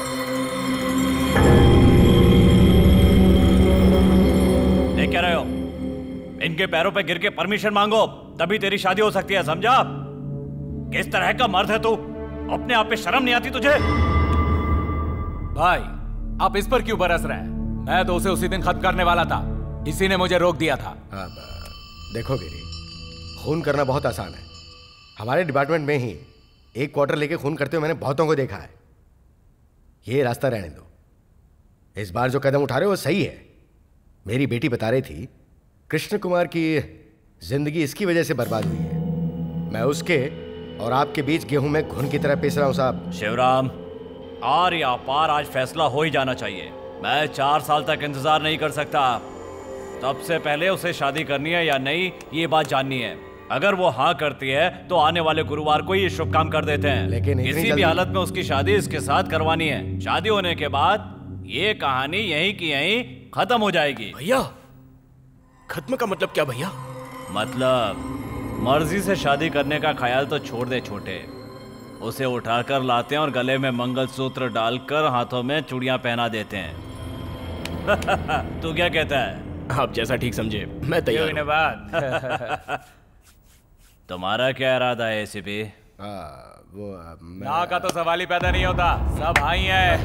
देख क्या रहे हो? इनके पैरों पे गिर के परमिशन मांगो तभी तेरी शादी हो सकती है, समझा? किस तरह का मर्द है तू? अपने आप पे शर्म नहीं आती तुझे? भाई आप इस पर क्यों बरस रहे हैं? मैं तो उसे उसी दिन खत्म करने वाला था, इसी ने मुझे रोक दिया था। हाँ, देखो गिरी, खून करना बहुत आसान है। हमारे डिपार्टमेंट में ही एक क्वार्टर लेके खून करते हुए मैंने बहुतों को देखा है। ये रास्ता रहने दो। इस बार जो कदम उठा रहे हो वो सही है। मेरी बेटी बता रही थी कृष्ण कुमार की जिंदगी इसकी वजह से बर्बाद हुई है। मैं उसके और आपके बीच गेहूं में घुन की तरह पीस रहा हूं साहब। शिवराम, आर या पार आज फैसला हो ही जाना चाहिए। मैं चार साल तक इंतजार नहीं कर सकता। तब से पहले उसे शादी करनी है या नहीं ये बात जाननी है। अगर वो हाँ करती है तो आने वाले गुरुवार को ये शुभ काम कर देते हैं। लेकिन किसी भी हालत में उसकी शादी इसके साथ करवानी है। शादी होने के बाद ये कहानी यहीं की यहीं खत्म हो जाएगी। भैया, खत्म का मतलब क्या भैया? मतलब मर्जी से शादी करने का ख्याल तो छोड़ दे छोटे। उसे उठाकर लाते हैं और गले में मंगलसूत्र डालकर हाथों में चूड़ियां पहना देते हैं। तू क्या कहता है? आप जैसा ठीक समझे, मैं तैयार हूं। बात तुम्हारा क्या इरादा है एसीपी? वो ना का तो सवाल ही पैदा नहीं होता, सब हाँ ही है।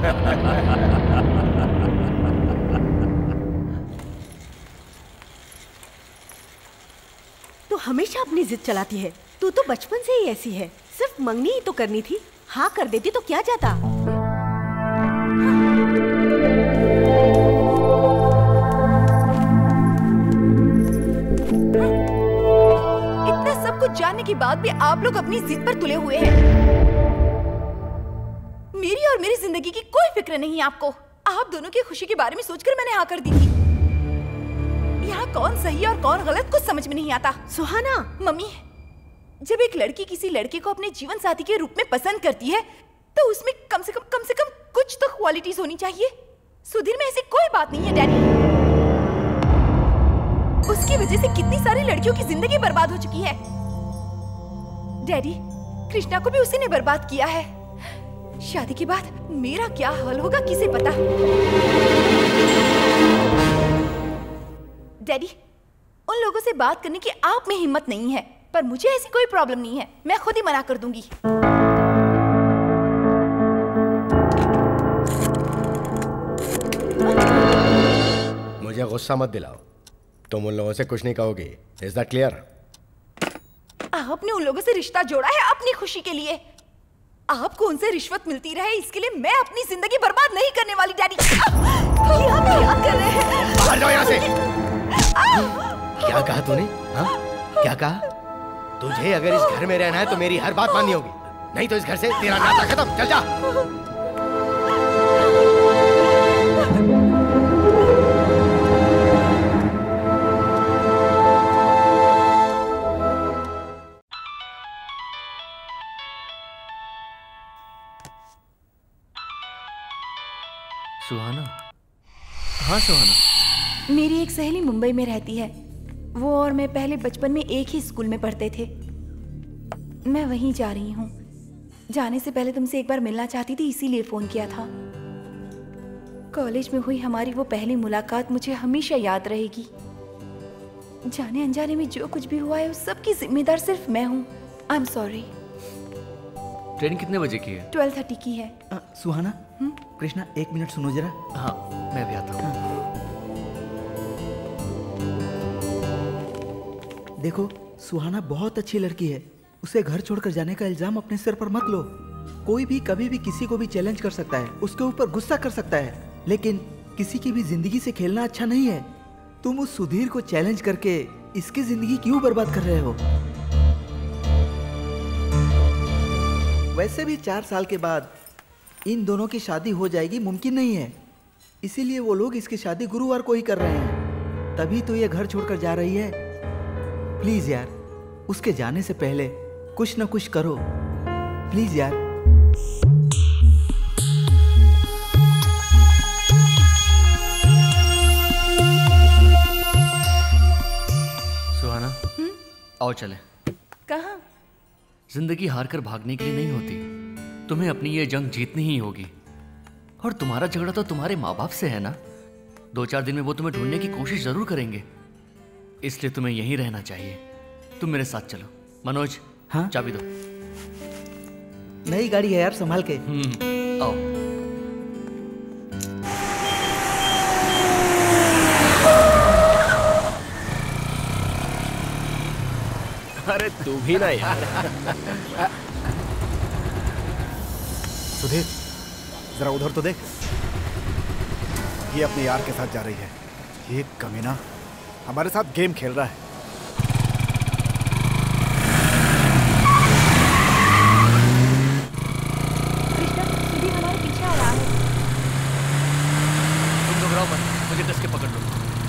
तू हमेशा अपनी जिद चलाती है। तू तो बचपन से ही ऐसी है। सिर्फ मंगनी ही तो करनी थी, हाँ कर देती तो क्या जाता। इतना सब कुछ जानने के बाद भी आप लोग अपनी जिद पर तुले हुए हैं। मेरी और मेरी जिंदगी की कोई फिक्र नहीं है आपको। आप दोनों की खुशी के बारे में सोचकर मैंने हाँ कर दी थी। यहाँ कौन सही और कौन गलत कुछ समझ में नहीं आता। सुहाना, मम्मी, जब एक लड़की किसी लड़के को अपने जीवन साथी के रूप में पसंद करती है तो उसमें कम से कम कम से कम कुछ तो क्वालिटीज होनी चाहिए। सुधीर में ऐसी कोई बात नहीं है डैडी। उसकी वजह से कितनी सारी लड़कियों की जिंदगी बर्बाद हो चुकी है। डैडी, कृष्णा को भी उसी ने बर्बाद किया है। शादी के बाद मेरा क्या हाल होगा किसे पता। डैडी, उन लोगों से बात करने की आप में हिम्मत नहीं है, पर मुझे ऐसी कोई प्रॉब्लम नहीं है। मैं खुद ही मना कर दूंगी। मुझे गुस्सा मत दिलाओ। तुम उन लोगों से कुछ नहीं कहोगी। Is that clear? आपने उन लोगों से रिश्ता जोड़ा है अपनी खुशी के लिए। आपको उनसे रिश्वत मिलती रहे इसके लिए मैं अपनी जिंदगी बर्बाद नहीं करने वाली। डैडी, ये आप क्या कर रहे हैं? बाहर जाओ यहाँ से। क्या कहा तूने? हाँ? क्या कहा? तुझे अगर इस घर में रहना है तो मेरी हर बात माननी होगी, नहीं तो इस घर से तेरा नाता खत्म। चल जा। सुहाना? हाँ सुहाना। मेरी एक सहेली मुंबई में रहती है। वो और मैं पहले बचपन में एक ही स्कूल में पढ़ते थे। मैं वहीं जा रही हूँ। जाने से पहले तुमसे एक बार मिलना चाहती थी, इसीलिए फोन किया था। कॉलेज में हुई हमारी वो पहली मुलाकात मुझे हमेशा याद रहेगी। जाने अनजाने में जो कुछ भी हुआ है उस सब की जिम्मेदार सिर्फ मैं हूँ। आई एम सॉरी। ट्रेन कितने बजे की है? ट्वेल्व थर्टी की है। आ, सुहाना, कृष्णा एक मिनट सुनो जरा। हाँ, मैं भी आता हूँ। देखो, सुहाना बहुत अच्छी लड़की है। उसे घर छोड़कर जाने का इल्जाम अपने सिर पर मत लो। कोई भी कभी भी किसी को भी चैलेंज कर सकता है, उसके ऊपर गुस्सा कर सकता है, लेकिन किसी की भी जिंदगी से खेलना अच्छा नहीं है। तुम उस सुधीर को चैलेंज करके इसकी जिंदगी क्यों बर्बाद कर रहे हो? वैसे भी चार साल के बाद इन दोनों की शादी हो जाएगी मुमकिन नहीं है, इसीलिए वो लोग इसकी शादी गुरुवार को ही कर रहे हैं। तभी तो ये घर छोड़कर जा रही है। प्लीज यार, उसके जाने से पहले कुछ ना कुछ करो, प्लीज यार। सुहाना, आओ चले। कहाँ? जिंदगी हार कर भागने के लिए नहीं होती, तुम्हें अपनी ये जंग जीतनी ही होगी। और तुम्हारा झगड़ा तो तुम्हारे माँ बाप से है ना। दो चार दिन में वो तुम्हें ढूंढने की कोशिश जरूर करेंगे, इसलिए तुम्हें यहीं रहना चाहिए। तुम मेरे साथ चलो। मनोज, हाँ? चाबी दो। नई गाड़ी है यार, संभाल के। हम्म, आओ। अरे तू भी ना यार। सुधीर, जरा उधर तो देख। ये अपने यार के साथ जा रही है। ये कमीना हमारे साथ गेम खेल रहा है। कृष्णा, सुधीर हमारे पीछे आ रहा है। तुम घबराओ मत, मुझे कस के पकड़ लो।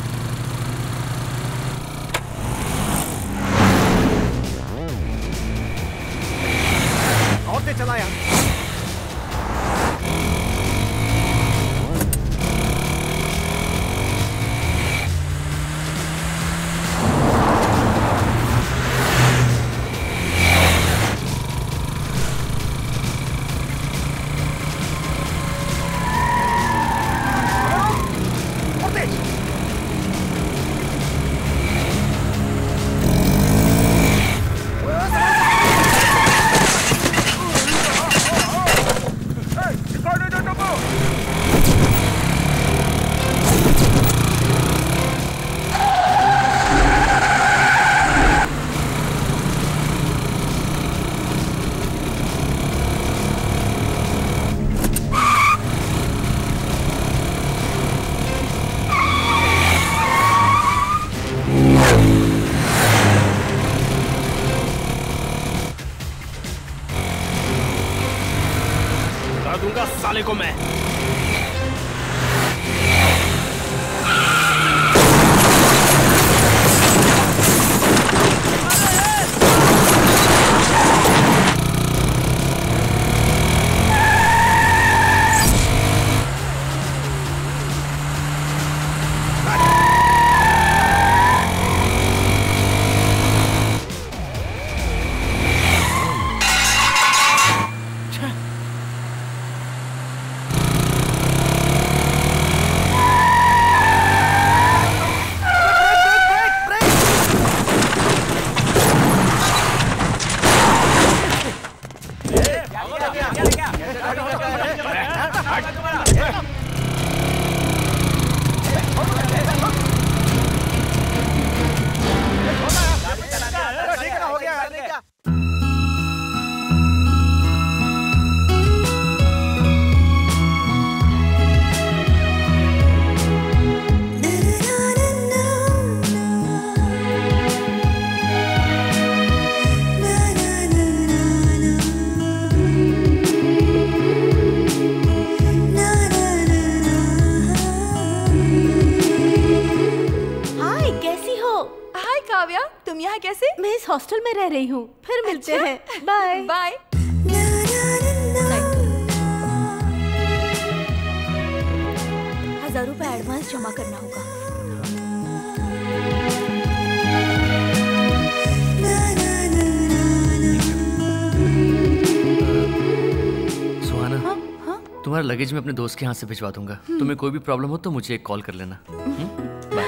और से चला यार। साले को मैं। हॉस्टल में रह रही हूँ, फिर मिलते अच्छा? हैं। Bye bye. हजार रुपए एडवांस जमा करना होगा। सुहाना, हाँ? हाँ? तुम्हारा लगेज मैं अपने दोस्त के हाथ से भिजवा दूंगा। तुम्हें कोई भी प्रॉब्लम हो तो मुझे एक कॉल कर लेना। बाय।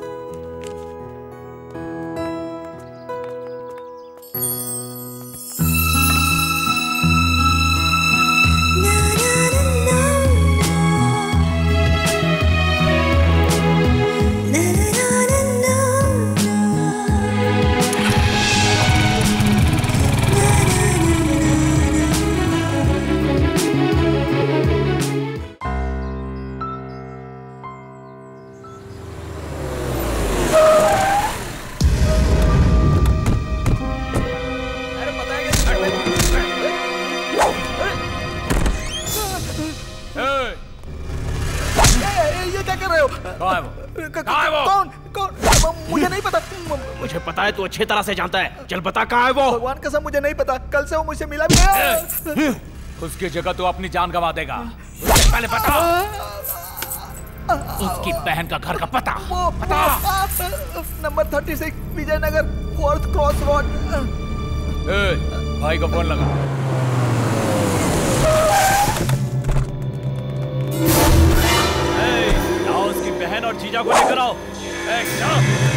तू अच्छी तरह से जानता है। चल बता कहाँ है वो। भगवान कसम मुझे नहीं पता, कल से वो मुझसे मिला भी है। उसकी जगह तू अपनी जान गवा देगा। उससे पहले बता उसकी बहन का घर का पता। वो बता। Number thirty six Vijayanagar fourth cross road. भाई को फोन लगा। जाओ उसकी बहन और जीजा को लेकर आओ। जाओ।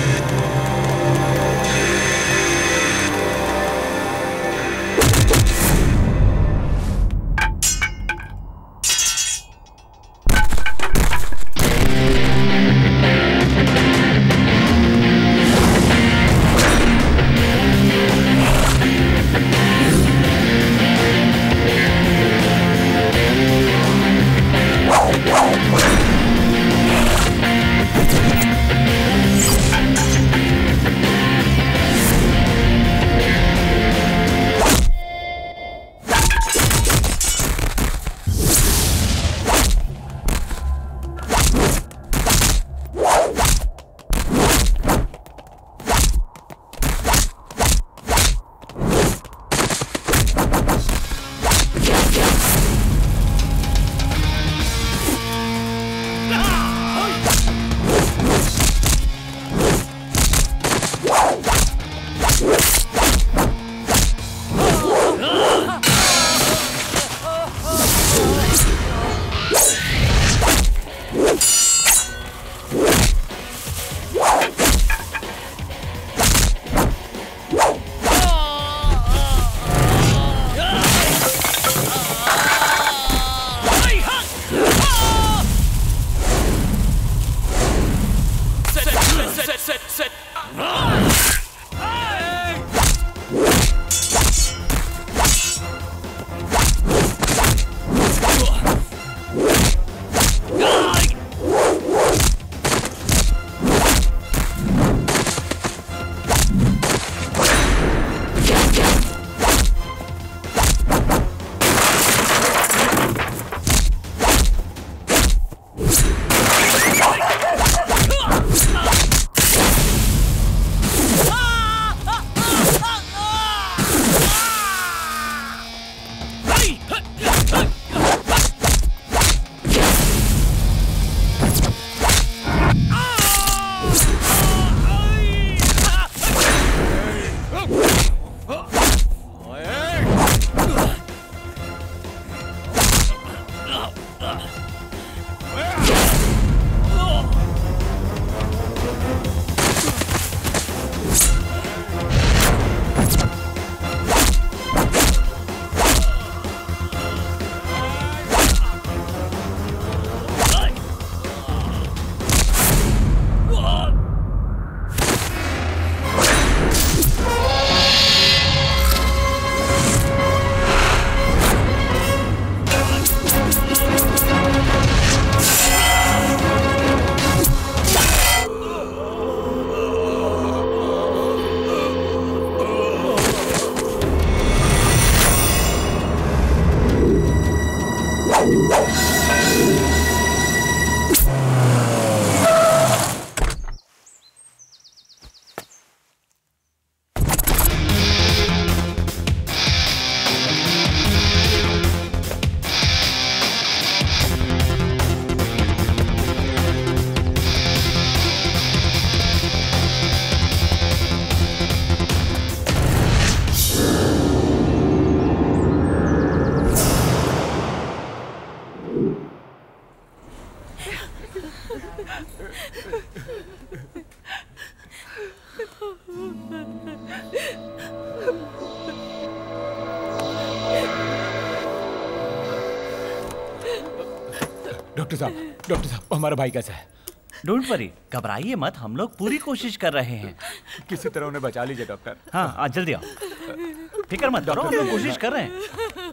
डॉक्टर साहब, डॉक्टर साहब, हमारा भाई कैसा है? डोंट वरी, घबराइए मत, हम लोग पूरी कोशिश कर रहे हैं। किसी तरह उन्हें बचा लीजिए डॉक्टर। हाँ, आज जल्दी आओ, फिक्र मत करो, हम लोग कोशिश कर रहे हैं।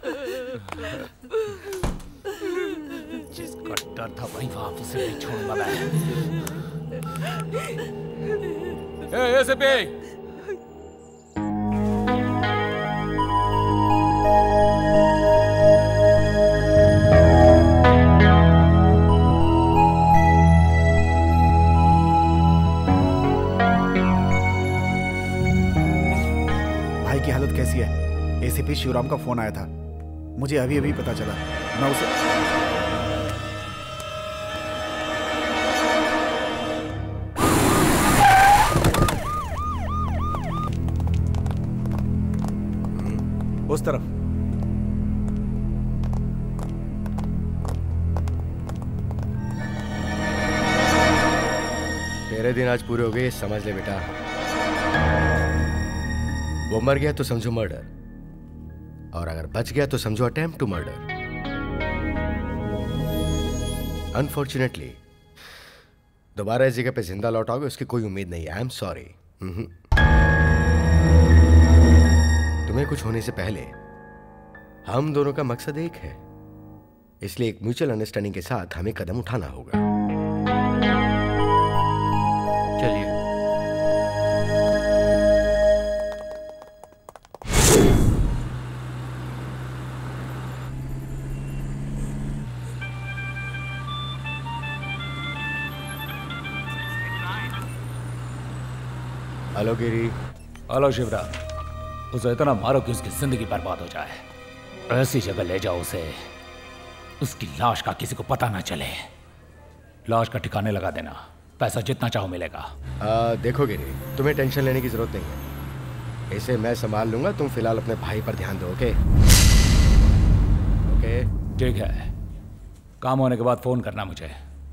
जिसका डर था वहीं वहां उसे नहीं छोड़ूंगा मैं। ए, ऐसे पे भाई की हालत कैसी है? एसीपी शिवराम का फोन आया था, मुझे अभी अभी पता चला। मैं उसे उस तरफ। तेरे दिन आज पूरे हो गए, समझ ले बेटा। वो मर गया तो समझो मर्डर, और अगर बच गया तो समझो अटेम्प्ट टू मर्डर। अनफॉर्चुनेटली दोबारा इस जगह पे जिंदा लौट आओगे उसकी कोई उम्मीद नहीं है। I am sorry. तुम्हें कुछ होने से पहले हम दोनों का मकसद एक है, इसलिए एक म्यूचुअल अंडरस्टैंडिंग के साथ हमें कदम उठाना होगा। चलिए। हेलो गिरी। हेलो शिवराज। उसे इतना मारो कि उसकी जिंदगी बर्बाद हो जाए। ऐसी जगह ले जाओ उसे, उसकी लाश का किसी को पता ना चले। लाश का ठिकाने लगा देना, पैसा जितना चाहो मिलेगा। आ, देखो गिरी, तुम्हें टेंशन लेने की जरूरत नहीं है, इसे मैं संभाल लूंगा। तुम फिलहाल अपने भाई पर ध्यान दो। ओके ओके ठीक है, काम होने के बाद फोन करना मुझे।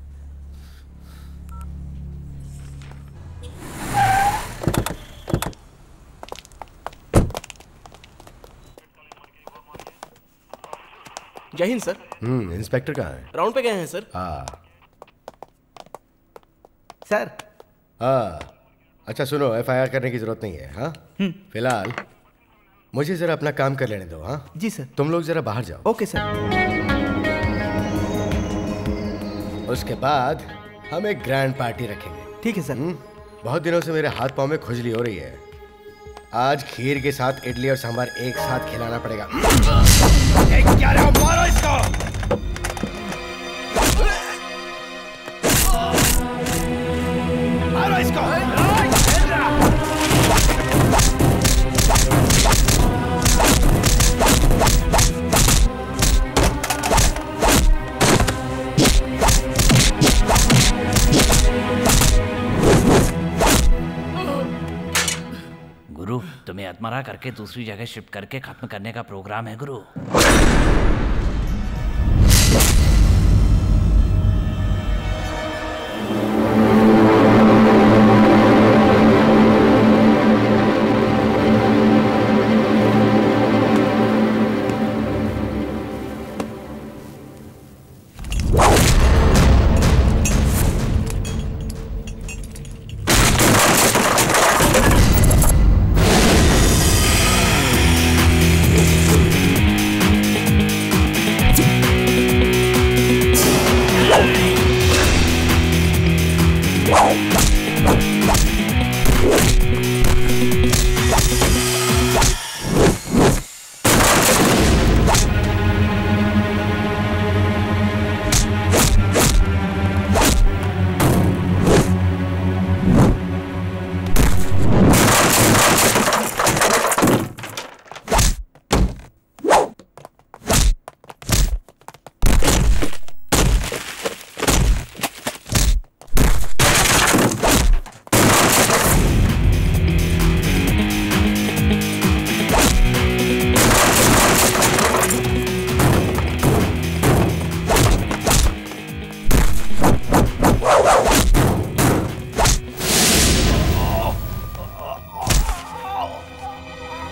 जय हिंद सर। हम्म इंस्पेक्टर कहाँ है? राउंड पे गए हैं सर। हाँ सर। हाँ अच्छा सुनो, एफ आई आर करने की जरूरत नहीं है। हाँ फिलहाल मुझे जरा अपना काम कर लेने दो। हाँ जी सर। तुम लोग जरा बाहर जाओ। Okay sir. उसके बाद हम एक ग्रैंड पार्टी रखेंगे। ठीक है सर। बहुत दिनों से मेरे हाथ पांव में खुजली हो रही है, आज खीर के साथ इडली और सांभर एक साथ खिलाना पड़ेगा। क्या रहे हो? मारो इसको। मारो इसको। गुरु, तुम्हें अधमरा करके दूसरी जगह शिफ्ट करके खत्म करने का प्रोग्राम है गुरु।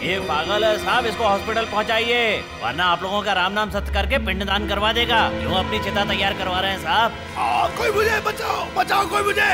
ये पागल है साहब, इसको हॉस्पिटल पहुंचाइए, वरना आप लोगों का राम नाम सत्य करके पिंडदान करवा देगा। क्यों अपनी चिता तैयार करवा रहे हैं साहब? आ, कोई मुझे बचाओ, बचाओ कोई मुझे।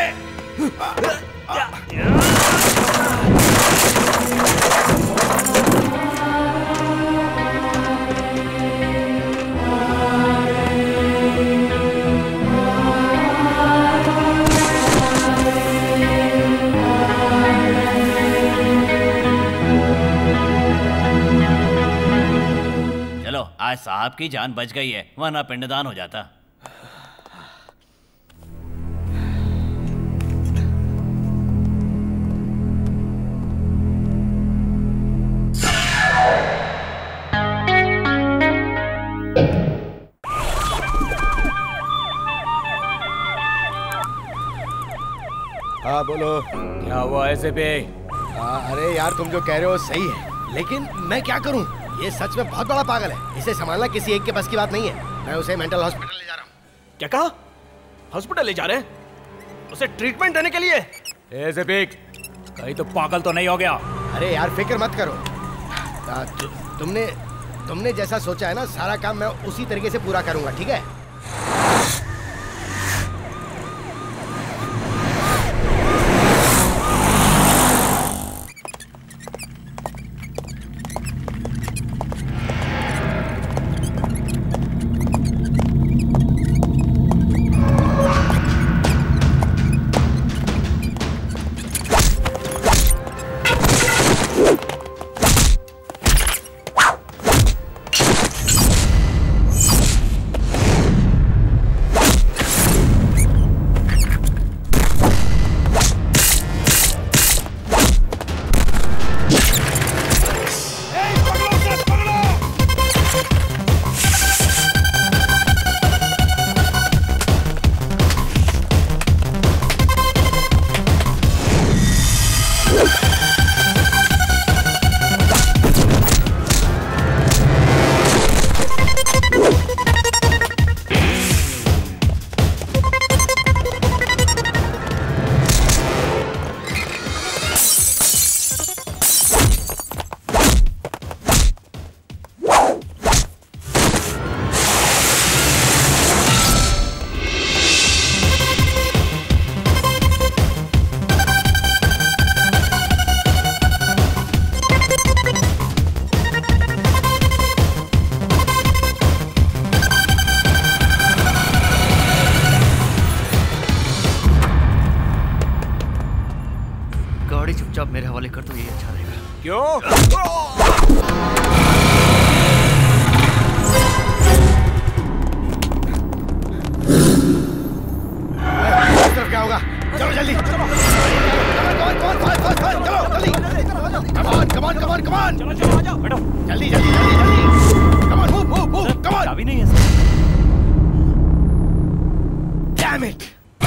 आज साहब की जान बच गई है, वरना पिंडदान हो जाता। हाँ बोलो, क्या हुआ ऐसे पे? हाँ, अरे यार तुम जो कह रहे हो सही है, लेकिन मैं क्या करूं? ये सच में बहुत बड़ा पागल है, इसे संभालना किसी एक के बस की बात नहीं है। मैं उसे मेंटल हॉस्पिटल ले जा रहा हूँ। क्या कहा? हॉस्पिटल ले जा रहे हैं? उसे ट्रीटमेंट देने के लिए? ऐसे पीक, कहीं तो पागल तो नहीं हो गया? अरे यार फिक्र मत करो, आ, तु, तुमने तुमने जैसा सोचा है ना, सारा काम मैं उसी तरीके से पूरा करूंगा, ठीक है? चुपचाप मेरे हवाले कर दो, ये अच्छा रहेगा। क्यों? तरफ क्या होगा? चलो जल्दी, चलो कमान कमान कमान, चलो चलो आ जाओ, बैठो, जल्दी जल्दी जल्दी जल्दी, come on move move move, come on. चाबी नहीं है सर। Damn it.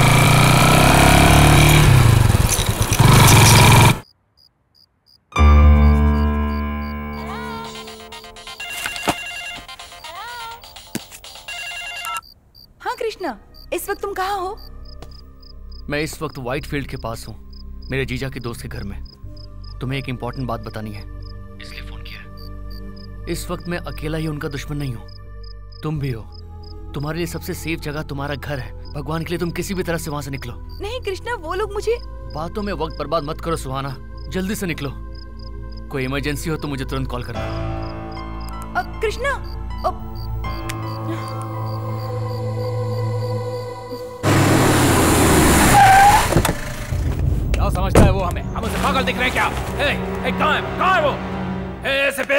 हाँ कृष्णा, इस वक्त तुम कहाँ हो? मैं इस वक्त व्हाइट फील्ड के पास हूँ, मेरे जीजा के दोस्त के घर में। तुम्हें एक इंपॉर्टेंट बात बतानी है, इसलिए फोन किया है। इस वक्त मैं अकेला ही उनका दुश्मन नहीं हूँ, तुम भी हो। तुम्हारे लिए सबसे सेफ जगह तुम्हारा घर है। भगवान के लिए तुम किसी भी तरह से वहाँ से निकलो। नहीं कृष्णा, वो लोग मुझे... बातों में वक्त बर्बाद मत करो सुहाना, जल्दी से निकलो। कोई इमरजेंसी हो तो मुझे तुरंत कॉल करना। कृष्णा, क्या समझता है वो हमें? हम उसे पागल दिख रहे हैं क्या? ए, ए, कहाँ है? कहाँ है वो? ए, सिपी!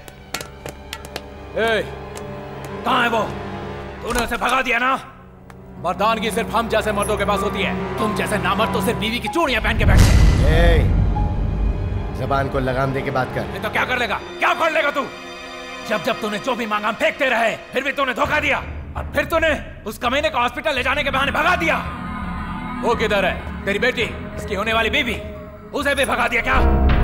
ए, कहाँ है वो? तूने उसे भगा दिया ना? मर्दानगी सिर्फ हम जैसे मर्दों के पास होती है। तुम जैसे नामर्द तो सिर्फ बीवी की चूड़ियां पहन के बैठते हैं। ए, ज़बान को लगाम दे के बात कर। तो क्या कर लेगा? क्या कर लेगा तू? जब जब तूने जो भी मांगा हम फेंकते रहे, फिर भी तूने धोखा दिया, और फिर तूने उस कमीने को हॉस्पिटल ले जाने के बहाने भगा दिया। वो किधर है? तेरी बेटी, इसकी होने वाली बीवी, उसे भी भगा दिया क्या?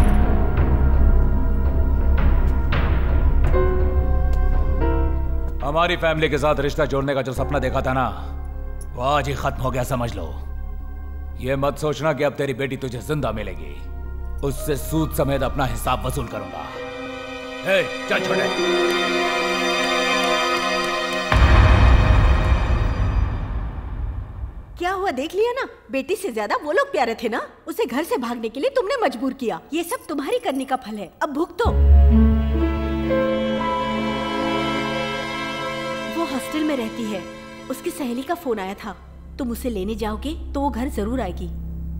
हमारी फैमिली के साथ रिश्ता जोड़ने का जो सपना देखा था ना, वो आज ही खत्म हो गया, समझ लो। ये मत सोचना कि अब तेरी बेटी तुझे जिंदा मिलेगी। उससे सूद समेत अपना हिसाब वसूल करूंगा। ए, चल छोटे। क्या हुआ देख लिया ना, बेटी से ज्यादा वो लोग प्यारे थे ना, उसे घर से भागने के लिए तुमने मजबूर किया। ये सब तुम्हारी करने का फल है, अब भुगतो। वो हॉस्टल में रहती है, उसकी सहेली का फोन आया था, तुम उसे लेने जाओगे तो वो घर जरूर आएगी।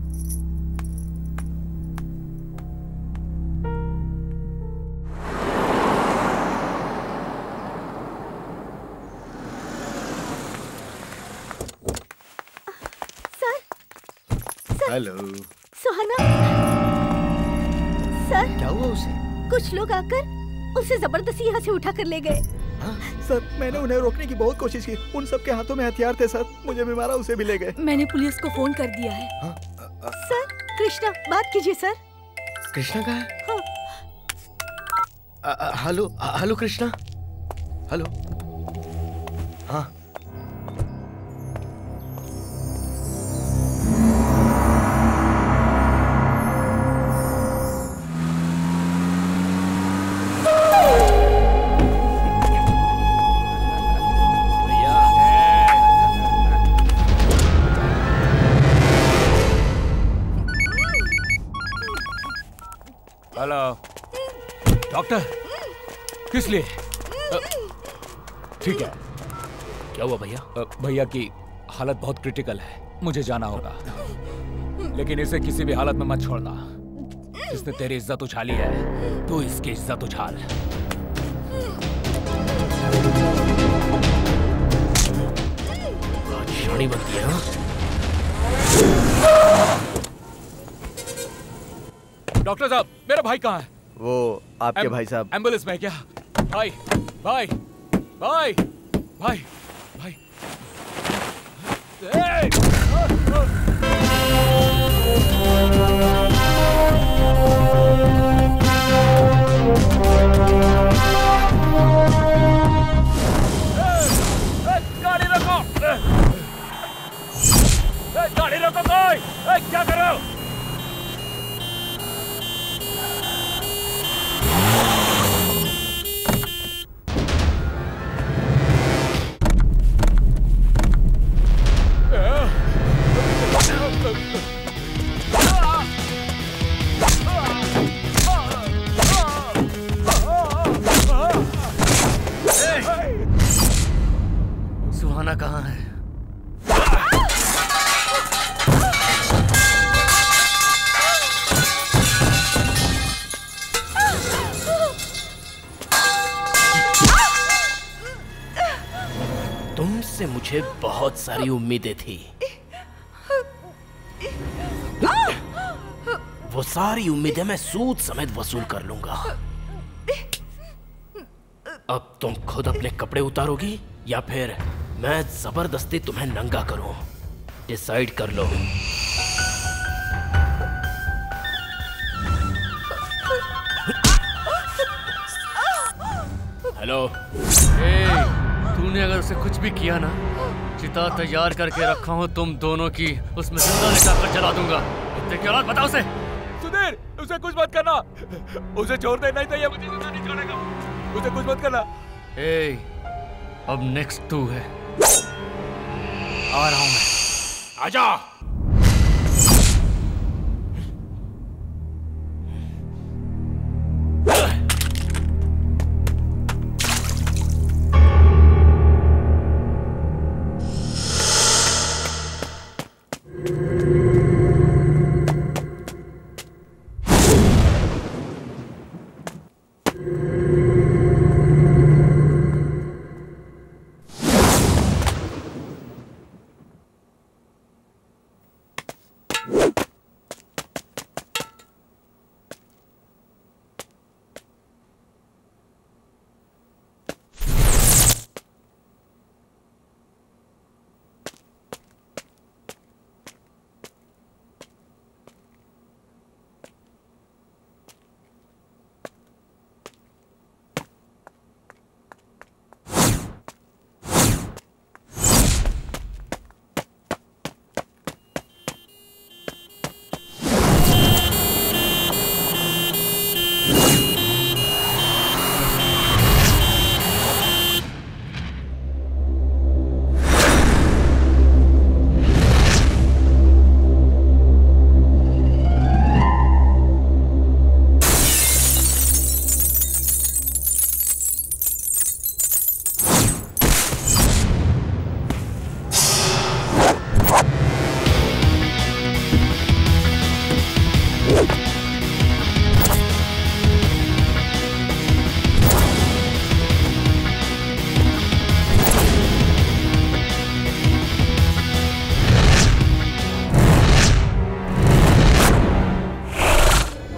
हेलो सुहाना। सर क्या हुआ उसे? कुछ लोग आकर उसे जबरदस्ती यहाँ से उठा कर ले गए। सर मैंने उन्हें रोकने की बहुत कोशिश की, उन सब के हाथों में हथियार थे सर, मुझे भी मारा, उसे भी ले गए। मैंने पुलिस को फोन कर दिया है। हाँ? सर कृष्णा बात कीजिए सर। कृष्णा कहाँ है? हाँ। Uh- uh- hello hello Krishna, hello. हाँ हेलो डॉक्टर, किस लिए? ठीक है। क्या हुआ भैया? भैया की हालत बहुत क्रिटिकल है, मुझे जाना होगा, लेकिन इसे किसी भी हालत में मत छोड़ना। इसने तेरी इज्जत उछाली है, तू इसकी इज्जत उछाल। शानी बनती है ना? डॉक्टर साहब, मेरा भाई कहाँ है? वो आपके एम, भाई साहब एम्बुलेंस में है क्या? भाई भाई भाई भाई भाई ए! गाड़ी रखो! गाड़ी रखो कोई! क्या कर रहे हो? सुहाना कहाँ है? तुमसे मुझे बहुत सारी उम्मीदें थी, वो सारी उम्मीदें मैं सूद समेत वसूल कर लूंगा। अब तुम खुद अपने कपड़े उतारोगी या फिर मैं जबरदस्ती तुम्हें नंगा करूं? डिसाइड कर लो। हेलो। तूने अगर उसे कुछ भी किया ना, चिता तैयार करके रखा हूँ तुम दोनों की, उसमें जिंदा लेटाकर जला दूंगा। इतने की औलाद बताओ उसे। सुधीर, उसे कुछ मत करना, उसे छोड़ दे, नहीं तो ये मुझे जिंदा नहीं छोड़ेगा। उसे कुछ मत करना। ए, अब नेक्स्ट तू है। आ रहा हूं मैं। आजा।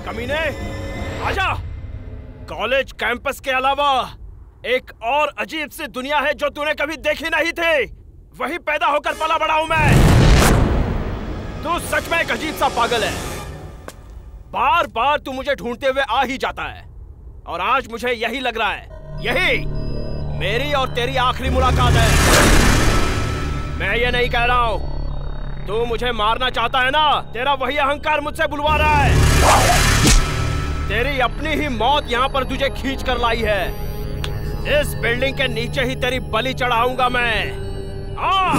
कमीने, आजा। कॉलेज कैंपस के अलावा एक और अजीब सी दुनिया है जो तूने कभी देखी नहीं थी। वही पैदा होकर पला बड़ा हूं मैं। तू सच में एक अजीब सा पागल है। बार बार तू मुझे ढूंढते हुए आ ही जाता है और आज मुझे यही लग रहा है, यही मेरी और तेरी आखिरी मुलाकात है। मैं ये नहीं कह रहा हूं तू मुझे मारना चाहता है ना, तेरा वही अहंकार मुझसे बुलवा रहा है। तेरी अपनी ही मौत यहाँ पर तुझे खींच कर लाई है। इस बिल्डिंग के नीचे ही तेरी बलि चढ़ाऊंगा मैं। आ!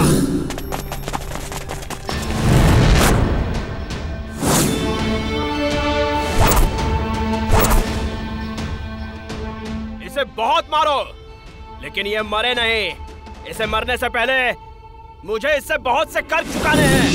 इसे बहुत मारो, लेकिन ये मरे नहीं। इसे मरने से पहले मुझे इससे बहुत से कर्ज चुकाने हैं।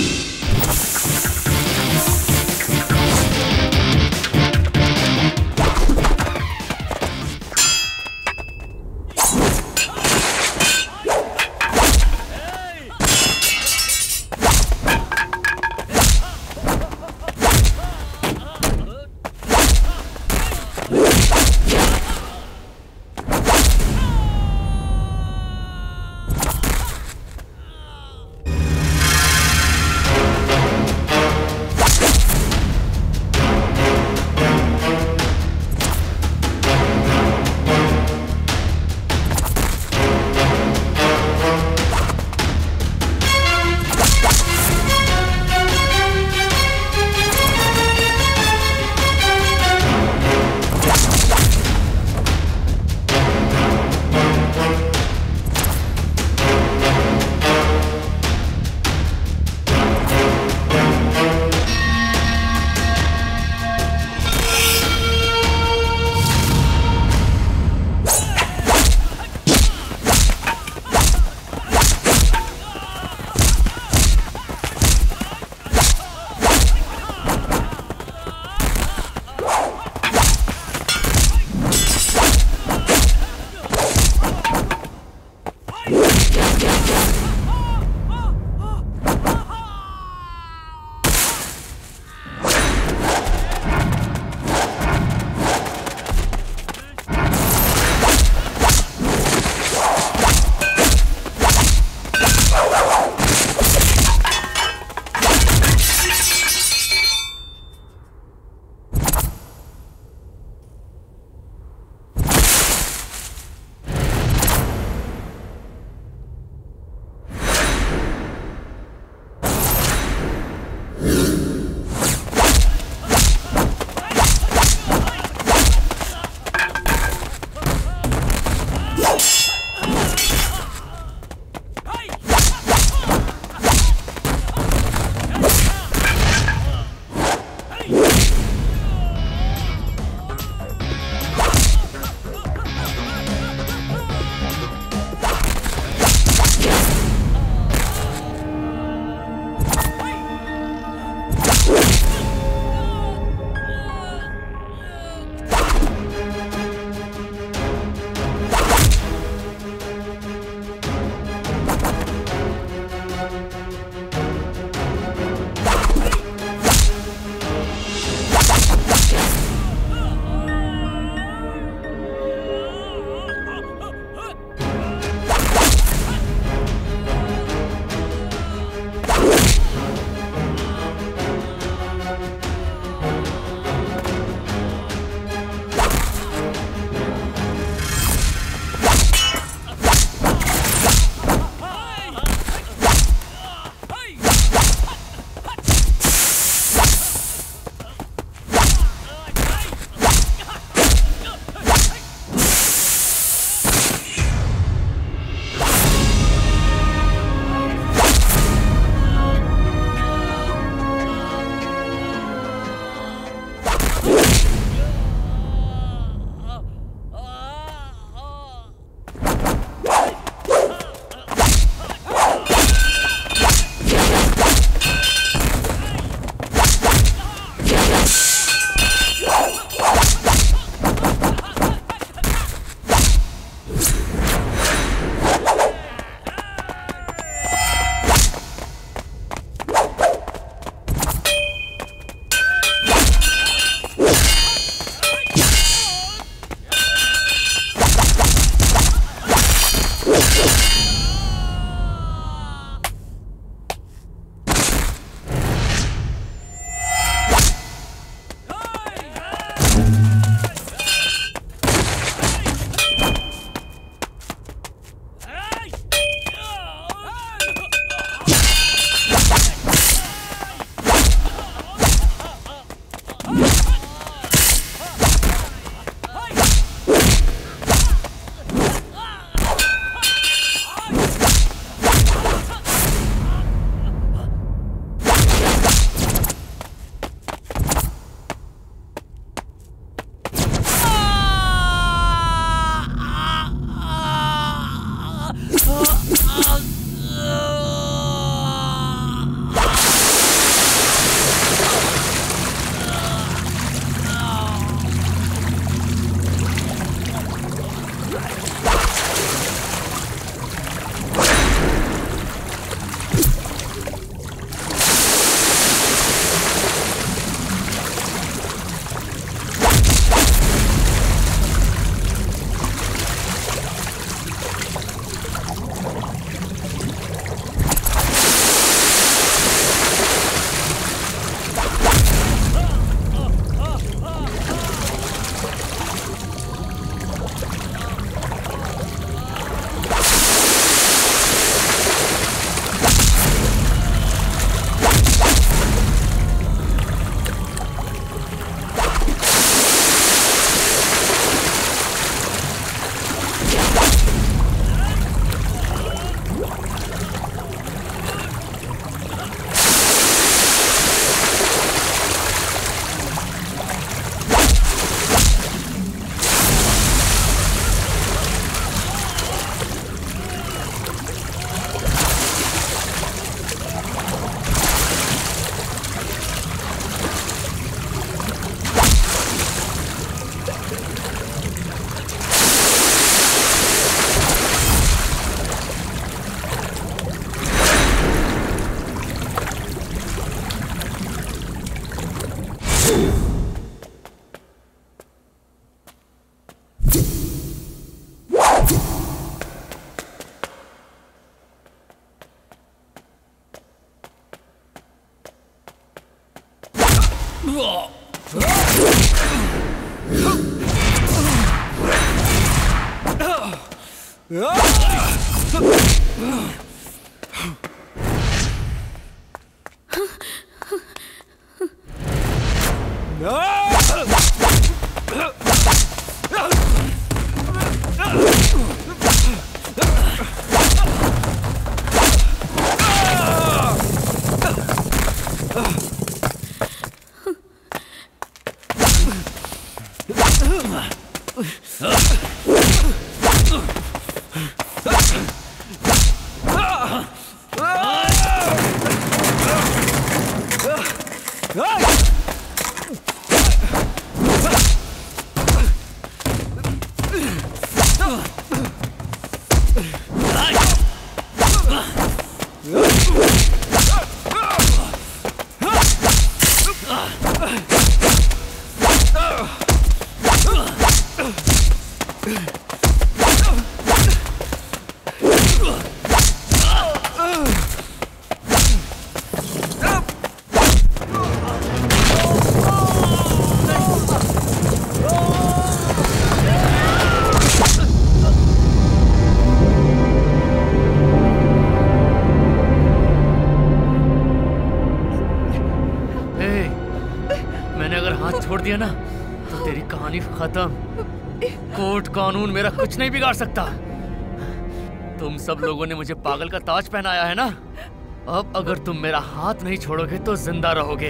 कोर्ट कानून मेरा कुछ नहीं बिगाड़ सकता। तुम सब लोगों ने मुझे पागल का ताज पहनाया है ना, अब अगर तुम मेरा हाथ नहीं छोड़ोगे तो जिंदा रहोगे।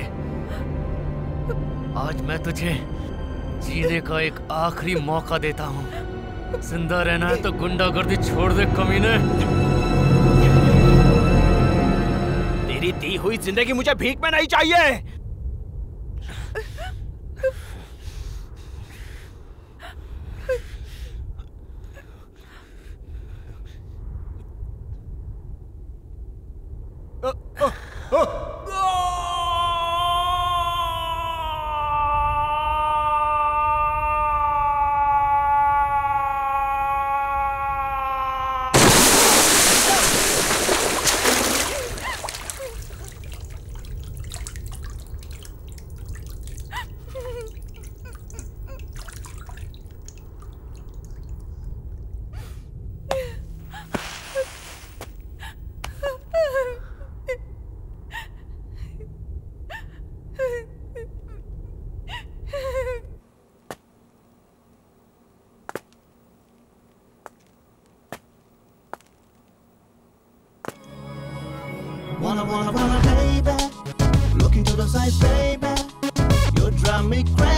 आज मैं तुझे जीने का एक आखिरी मौका देता हूँ। जिंदा रहना है तो गुंडागर्दी छोड़ दे कमीने। तेरी दी हुई जिंदगी मुझे भीख में नहीं चाहिए। Wanna, wanna, wanna, baby. Look into the eyes, baby. You drive me crazy.